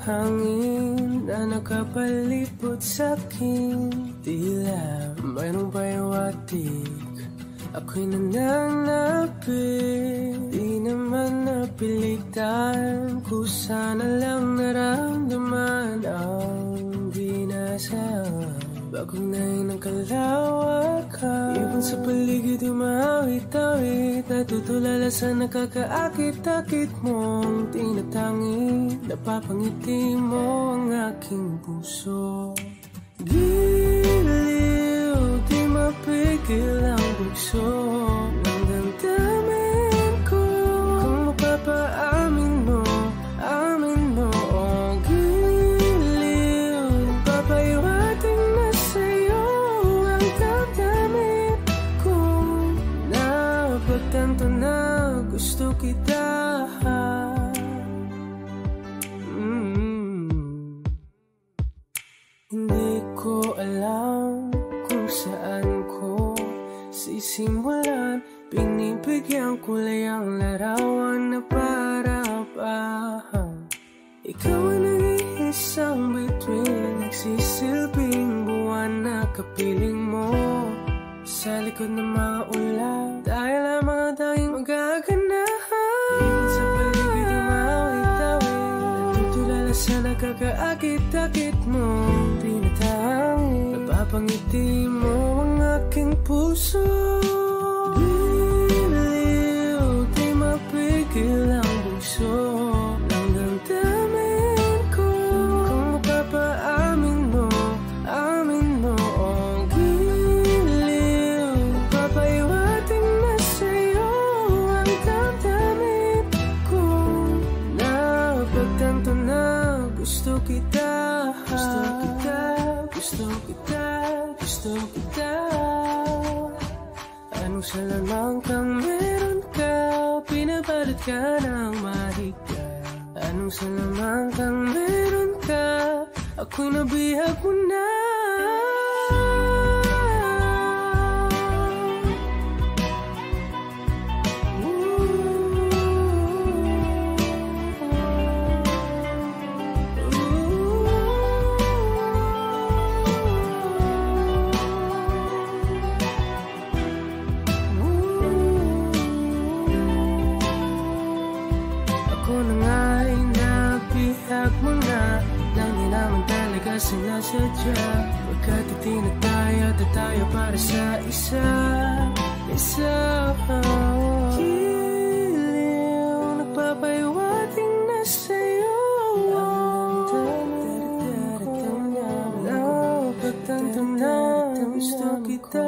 hangin na nakapalipot sa'kin. Tila mayroong payawatik, ako'y nananapit. Di naman napilitan, kusana lang naramdaman ang binasa. Bagong nahin ng kalawakan, ibon sa paligid umawit-awit, natutulala sa nakakaakit-akit mong tinatangi. Napapangiti mo ang aking puso. Giliw, di mapigil ang bugso ng damdamin ko. Kung mapapaamin mo, amin mo. Oh, giliw, papaiwating na sa'yo ang damdamin ko. Napagtanto na gusto kita. Hindi ko alam kung saan ko sisimulan. Binibigyan kulay ang larawan na para ba ikaw ang nag-iisang bituin at kapiling mo sa likod ng mga ulan. Dahil ang mga tanging magaganahan sa paligid yung mawit-awit. Nagtutulala sa nakakaakit-akit mo tinatangin. Napapangiti mo ang aking puso. Biniw, di mapigil ang bugso ng damdamin ko. Kung mapapaamin mo, amin mo ang giliw. Papaiwating na sa'yo ang damdamin ko. Napagtanto na gusto kita. Gusto kita, gusto kita, gusto kita. Anong salamang kang meron ka, pinabalot ka ng mahika. Anong salamang kang meron ka, ako'y nabihag mo na. Sinasadya, pagkat itinataya tayo para sa isa. Giliw, nagpapaiwating na sa'yo. Napagtanto na gusto kita.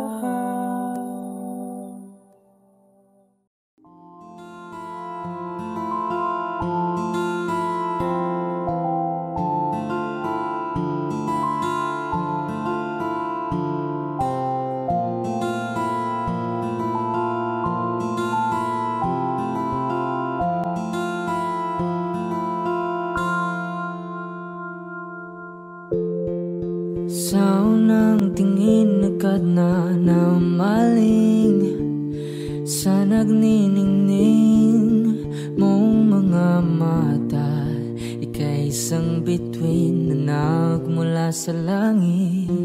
Sa unang tingin agad na namaling sa nagniningning mong mga mata. Ika'y isang bituin na nagmula sa langit.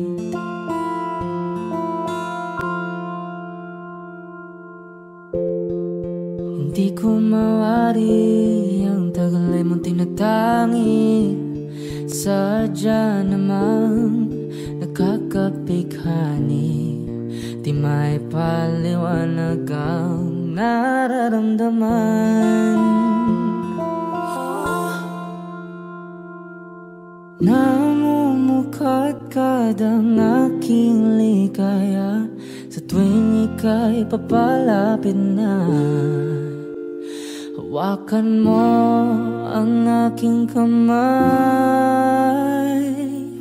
Hindi ko mawari ang tagal ay mong tinatangi. Sadya namang nakakapighani, di may paliwanag ang nararamdaman. Namumukadkad ang aking ligaya sa tuwing ika'y papalapit na. Hawakan mo ang aking kamay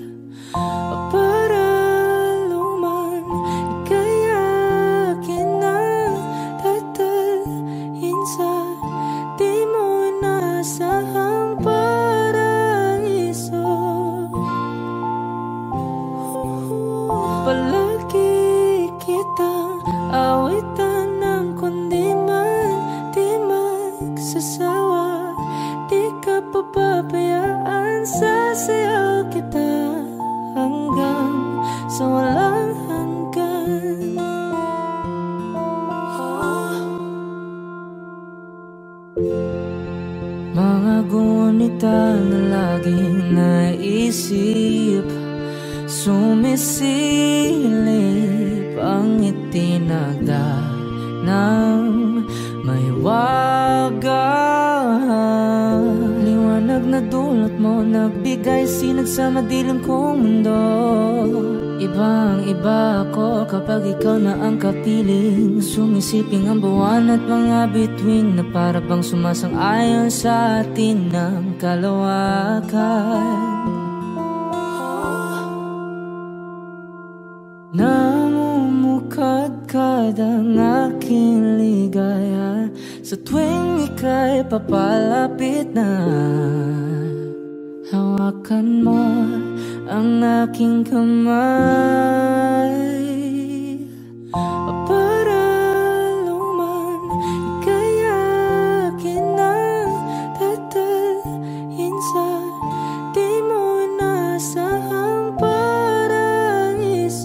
para luman ika'y akin na tatalhin sa di mo inasahang paraiso. Palagi kitang awitan ng kundi man di magsasawa. Di ka papabayaan, sasayaw kita hanggang sa walang hanggan. Mga gunita na laging naisip, sumisilip ang itinagda ng may wagang liwanag na dulot mo, nagbigay sinag sa madilim kong mundo. Ibang iba ako kapag ikaw na ang kapiling, sumisiping ang buwan at mga bituin na para bang sumasang-ayon sa atin ng kalawakan. Namumukadkad ang aking ligaya sa tuwing ika'y papalapit na. Hawakan mo ang aking kamay para luman ika'y akin na tatalhin sa di mo inasahang paraiso.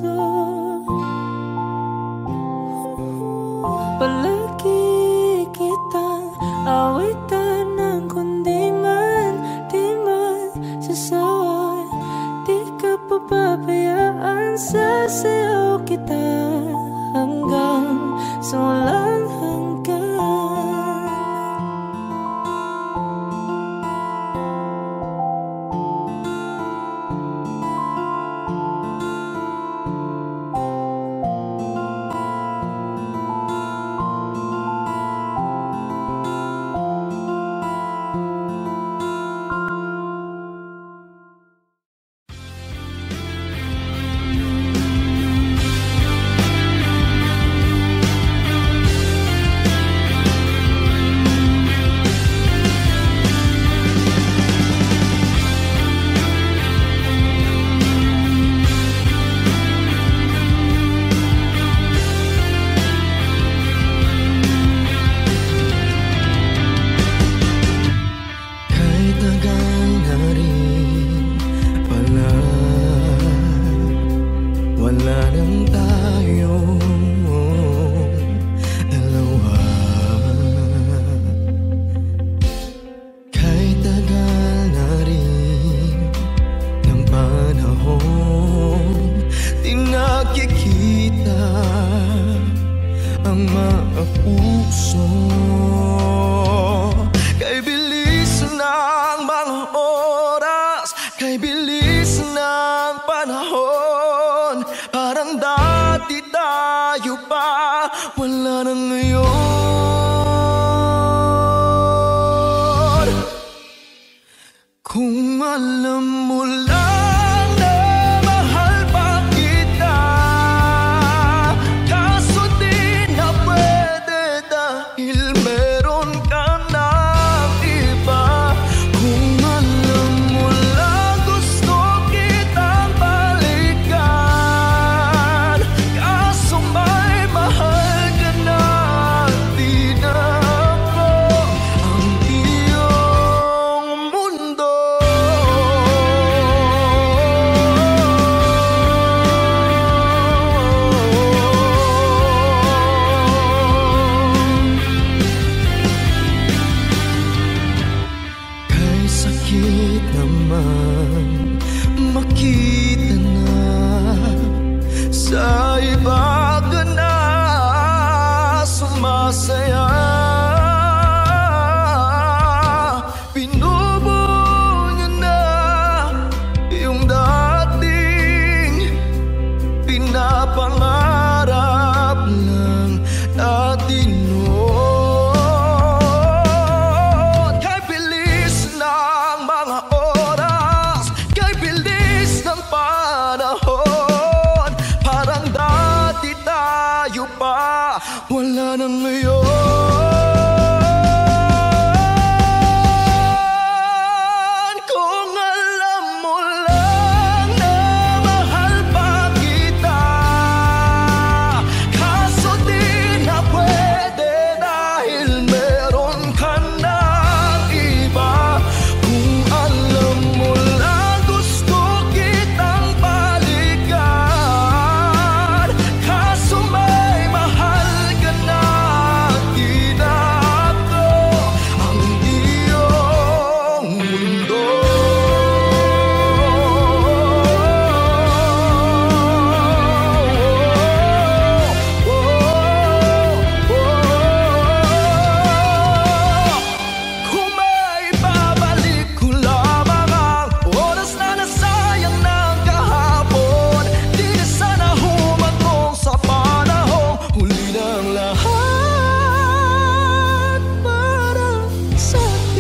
panahon di nakikita ang mga puso. Kay bilis ng mga oras, kay bilis ng panahon, parang dati tayo pa, wala na ngayon. Kung alam mo lang na mahal pa kita, kaso di na pwede dahil meron ka ng iba. Kung alam mo lang gusto kitang balikan, kaso may mahal ka na, di na ako ang iyong mundo. Kay sakit naman makita na sa iba ka na sumasaya. Binubuo niya na yung dating pinapangarap lang natin noon. Kay bilis ng mga oras, kay bilis ng panahon, parang dati tayo pa, wala na ngayon. Kung alam mo lang na mahal pa kita, kaso di na pwede dahil meron ka ng iba. Kung alam mo lang gusto kitang balikan, kaso may mahal ka na, di na ako ang iyong mundo. Kung may babalik ko lamang ang oras na nasayang ng kahapon, di na sana humantong sa panahong huli ng lahat para sa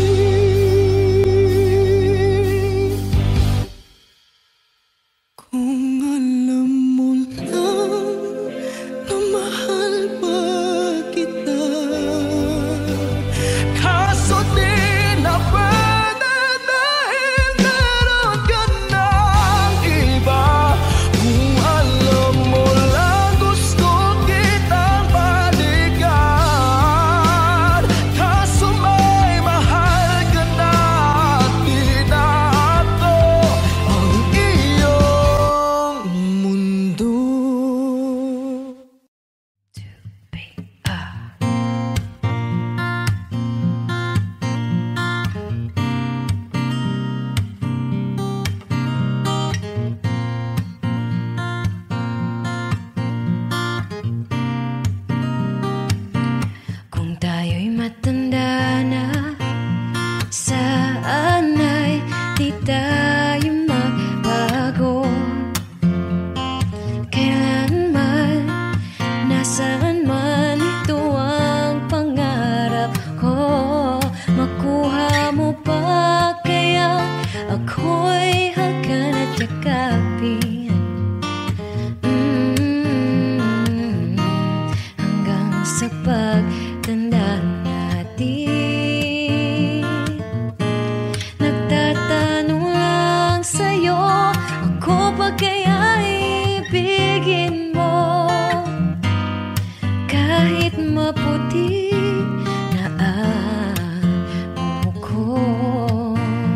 atin. Kung alam mo lang na mahal pa kita, kaso di na pwede dahil meron ka ng iba. Kung alam mo lang gusto kitang balikan, kaso may mahal ka na, di na ako ang iyong mundo. Kung tayo'y matanda na, saan ay di tayo magbago? Kailanman, nasaan man, ito ang pangarap ko. Makuha mo pa kaya ako'y hagan at yakapin. Hanggang sa pagtanda natin, nagtatanong lang sa'yo, ako pa kaya ibigin mo? Kahit maputi na ang buhok ko,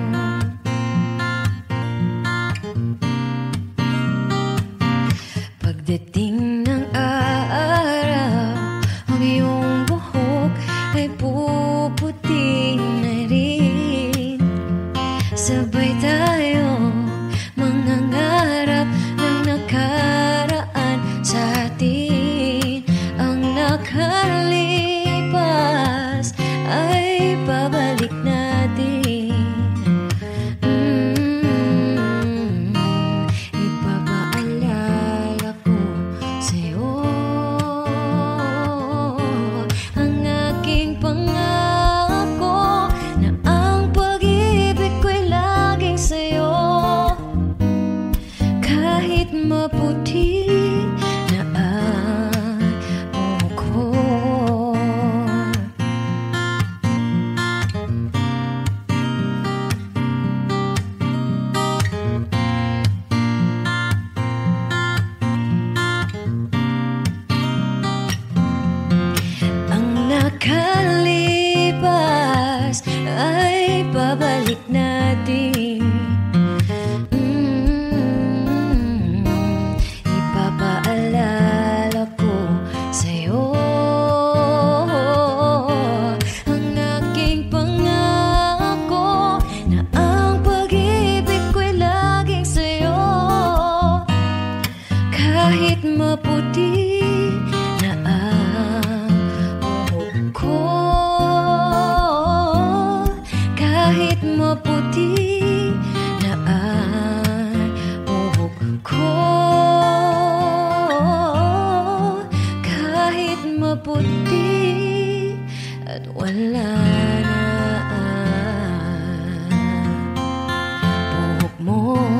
pagdating ng araw, ang iyong buhok ay puputi na rin. Sabay tayong mangangarap kahit maputi na ang buhok ko. Ang nakalipas ay babalik natin. Ipapaalala ko sa'yo ang aking pangako na ang pag-ibig ko'y laging sa'yo. Kahit maputi na ang buhok ko, kahit maputi na ang buhok ko, kahit maputi at wala na ang buhok mo.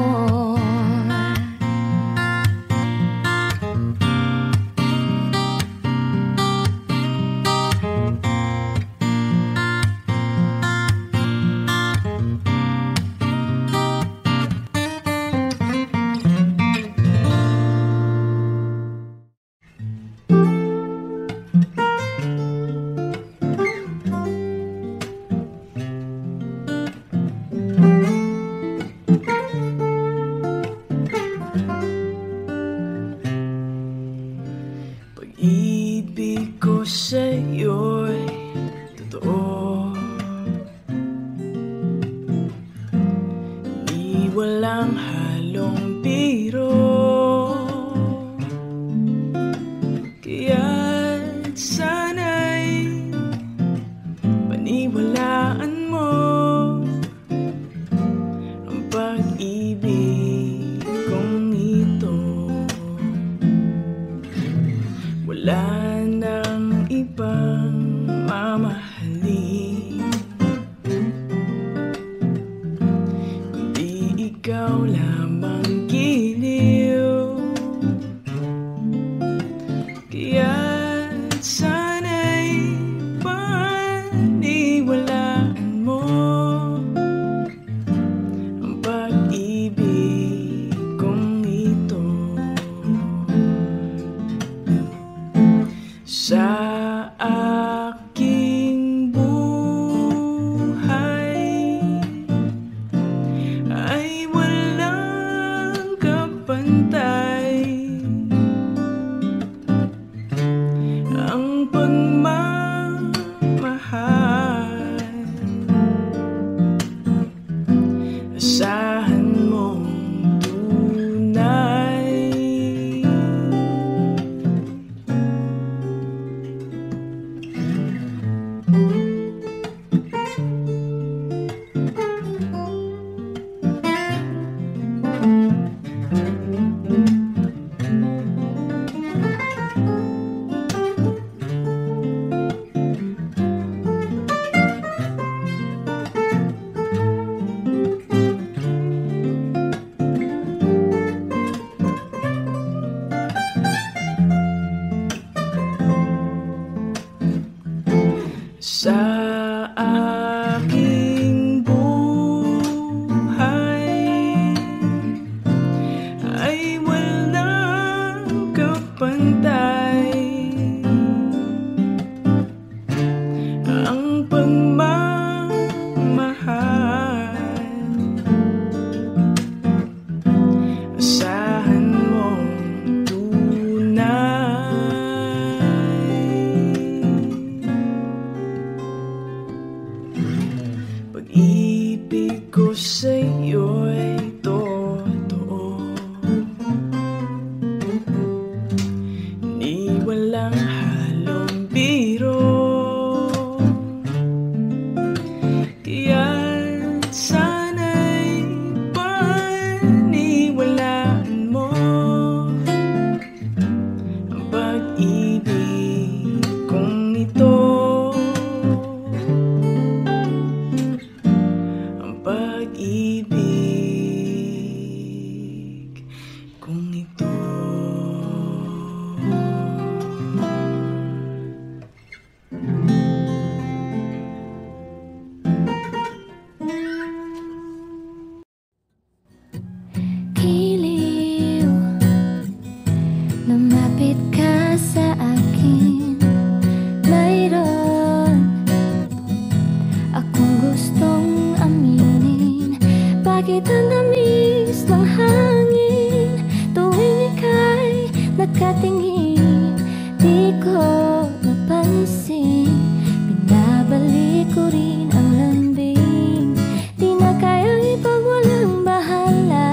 Pag-ibig ko sa'yo'y totoo, di walang halong biro. Kaya't sana'y paniwalaan mo ang pag-ibig kong ito. Wala nang ibang mamahalin kundi ikaw lamang giliw. Kaya't sana'y paniwalaan mo ang pag-ibig kong ito. kong ito. Giliw, lumapit ka sa akin. Mayroon akong gustong aminin. Bakit ang tamis ng hangin tuwing ika'y nakatingin? Di ko napansin, binabalik ko rin ang lambing. Di na kayang ipagwalang bahala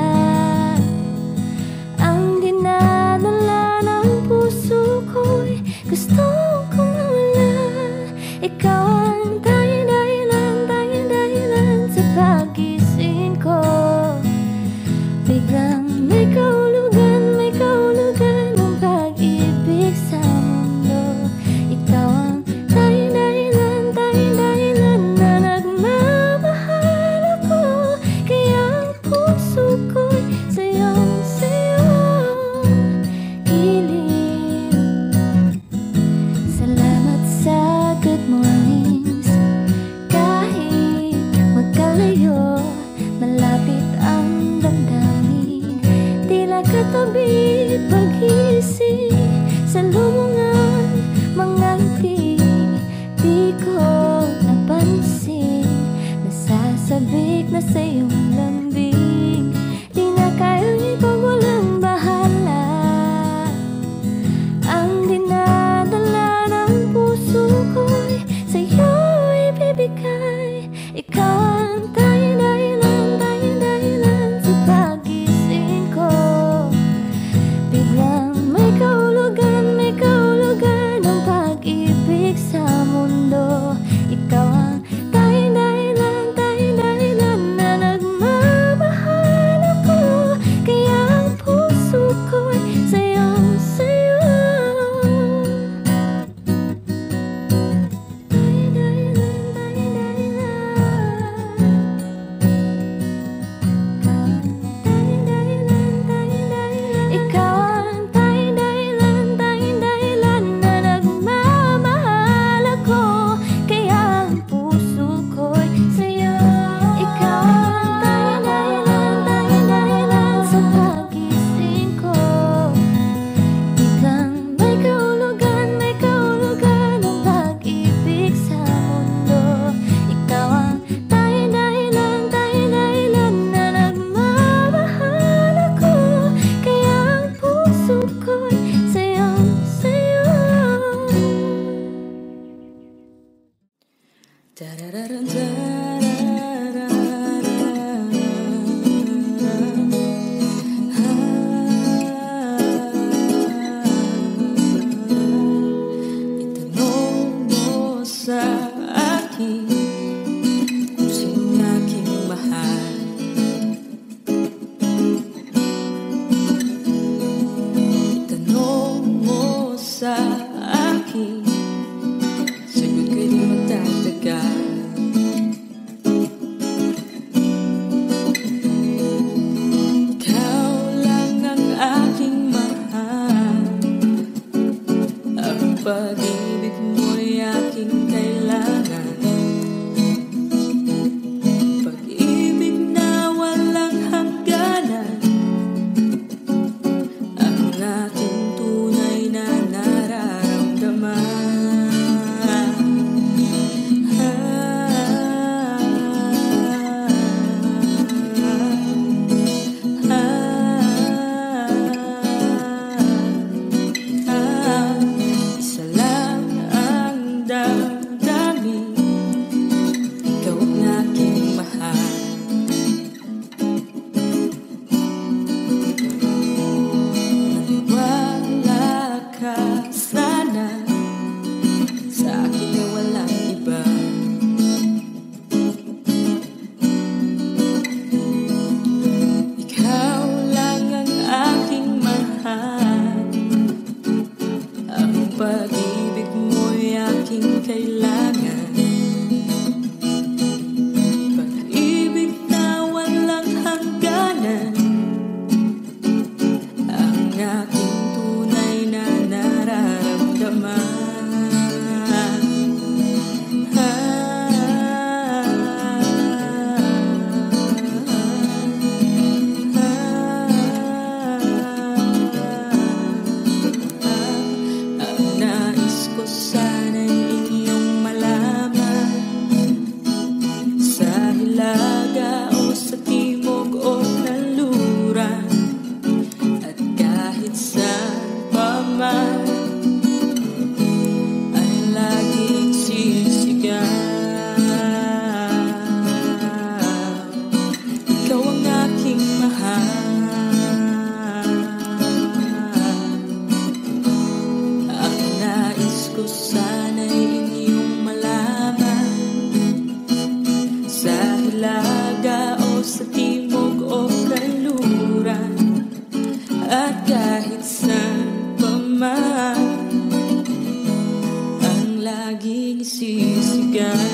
ang dinadala ng puso ko'y gustong kumawala. Ikaw ang tanging dahilan sa pagising ko. Biglang may kahulugan ng pag-ibig sa mundo. Ikaw ang tanging dahilan na nagmamahal ako. Kaya ang puso ko'y sayong-sayo. Giliw, salamat sa good mornings. Kahit magkalayo, malapit ang damdamin. Tila katabi pag-isip sa lumungan mga ngiti. Di ko napansin, nasasabik na sa iyong lambing. Di na kayang ipagwalang bahala ang dinadala ng puso ko'y sa'yo ibibigay. Ikaw ang tanging dahilan sa pagising ko. Biglang may kahulugan ng pag-ibig sa mundo. Ikaw ang tanging dahilan na nagmamahal At kahit saan pa man ang laging isisigaw.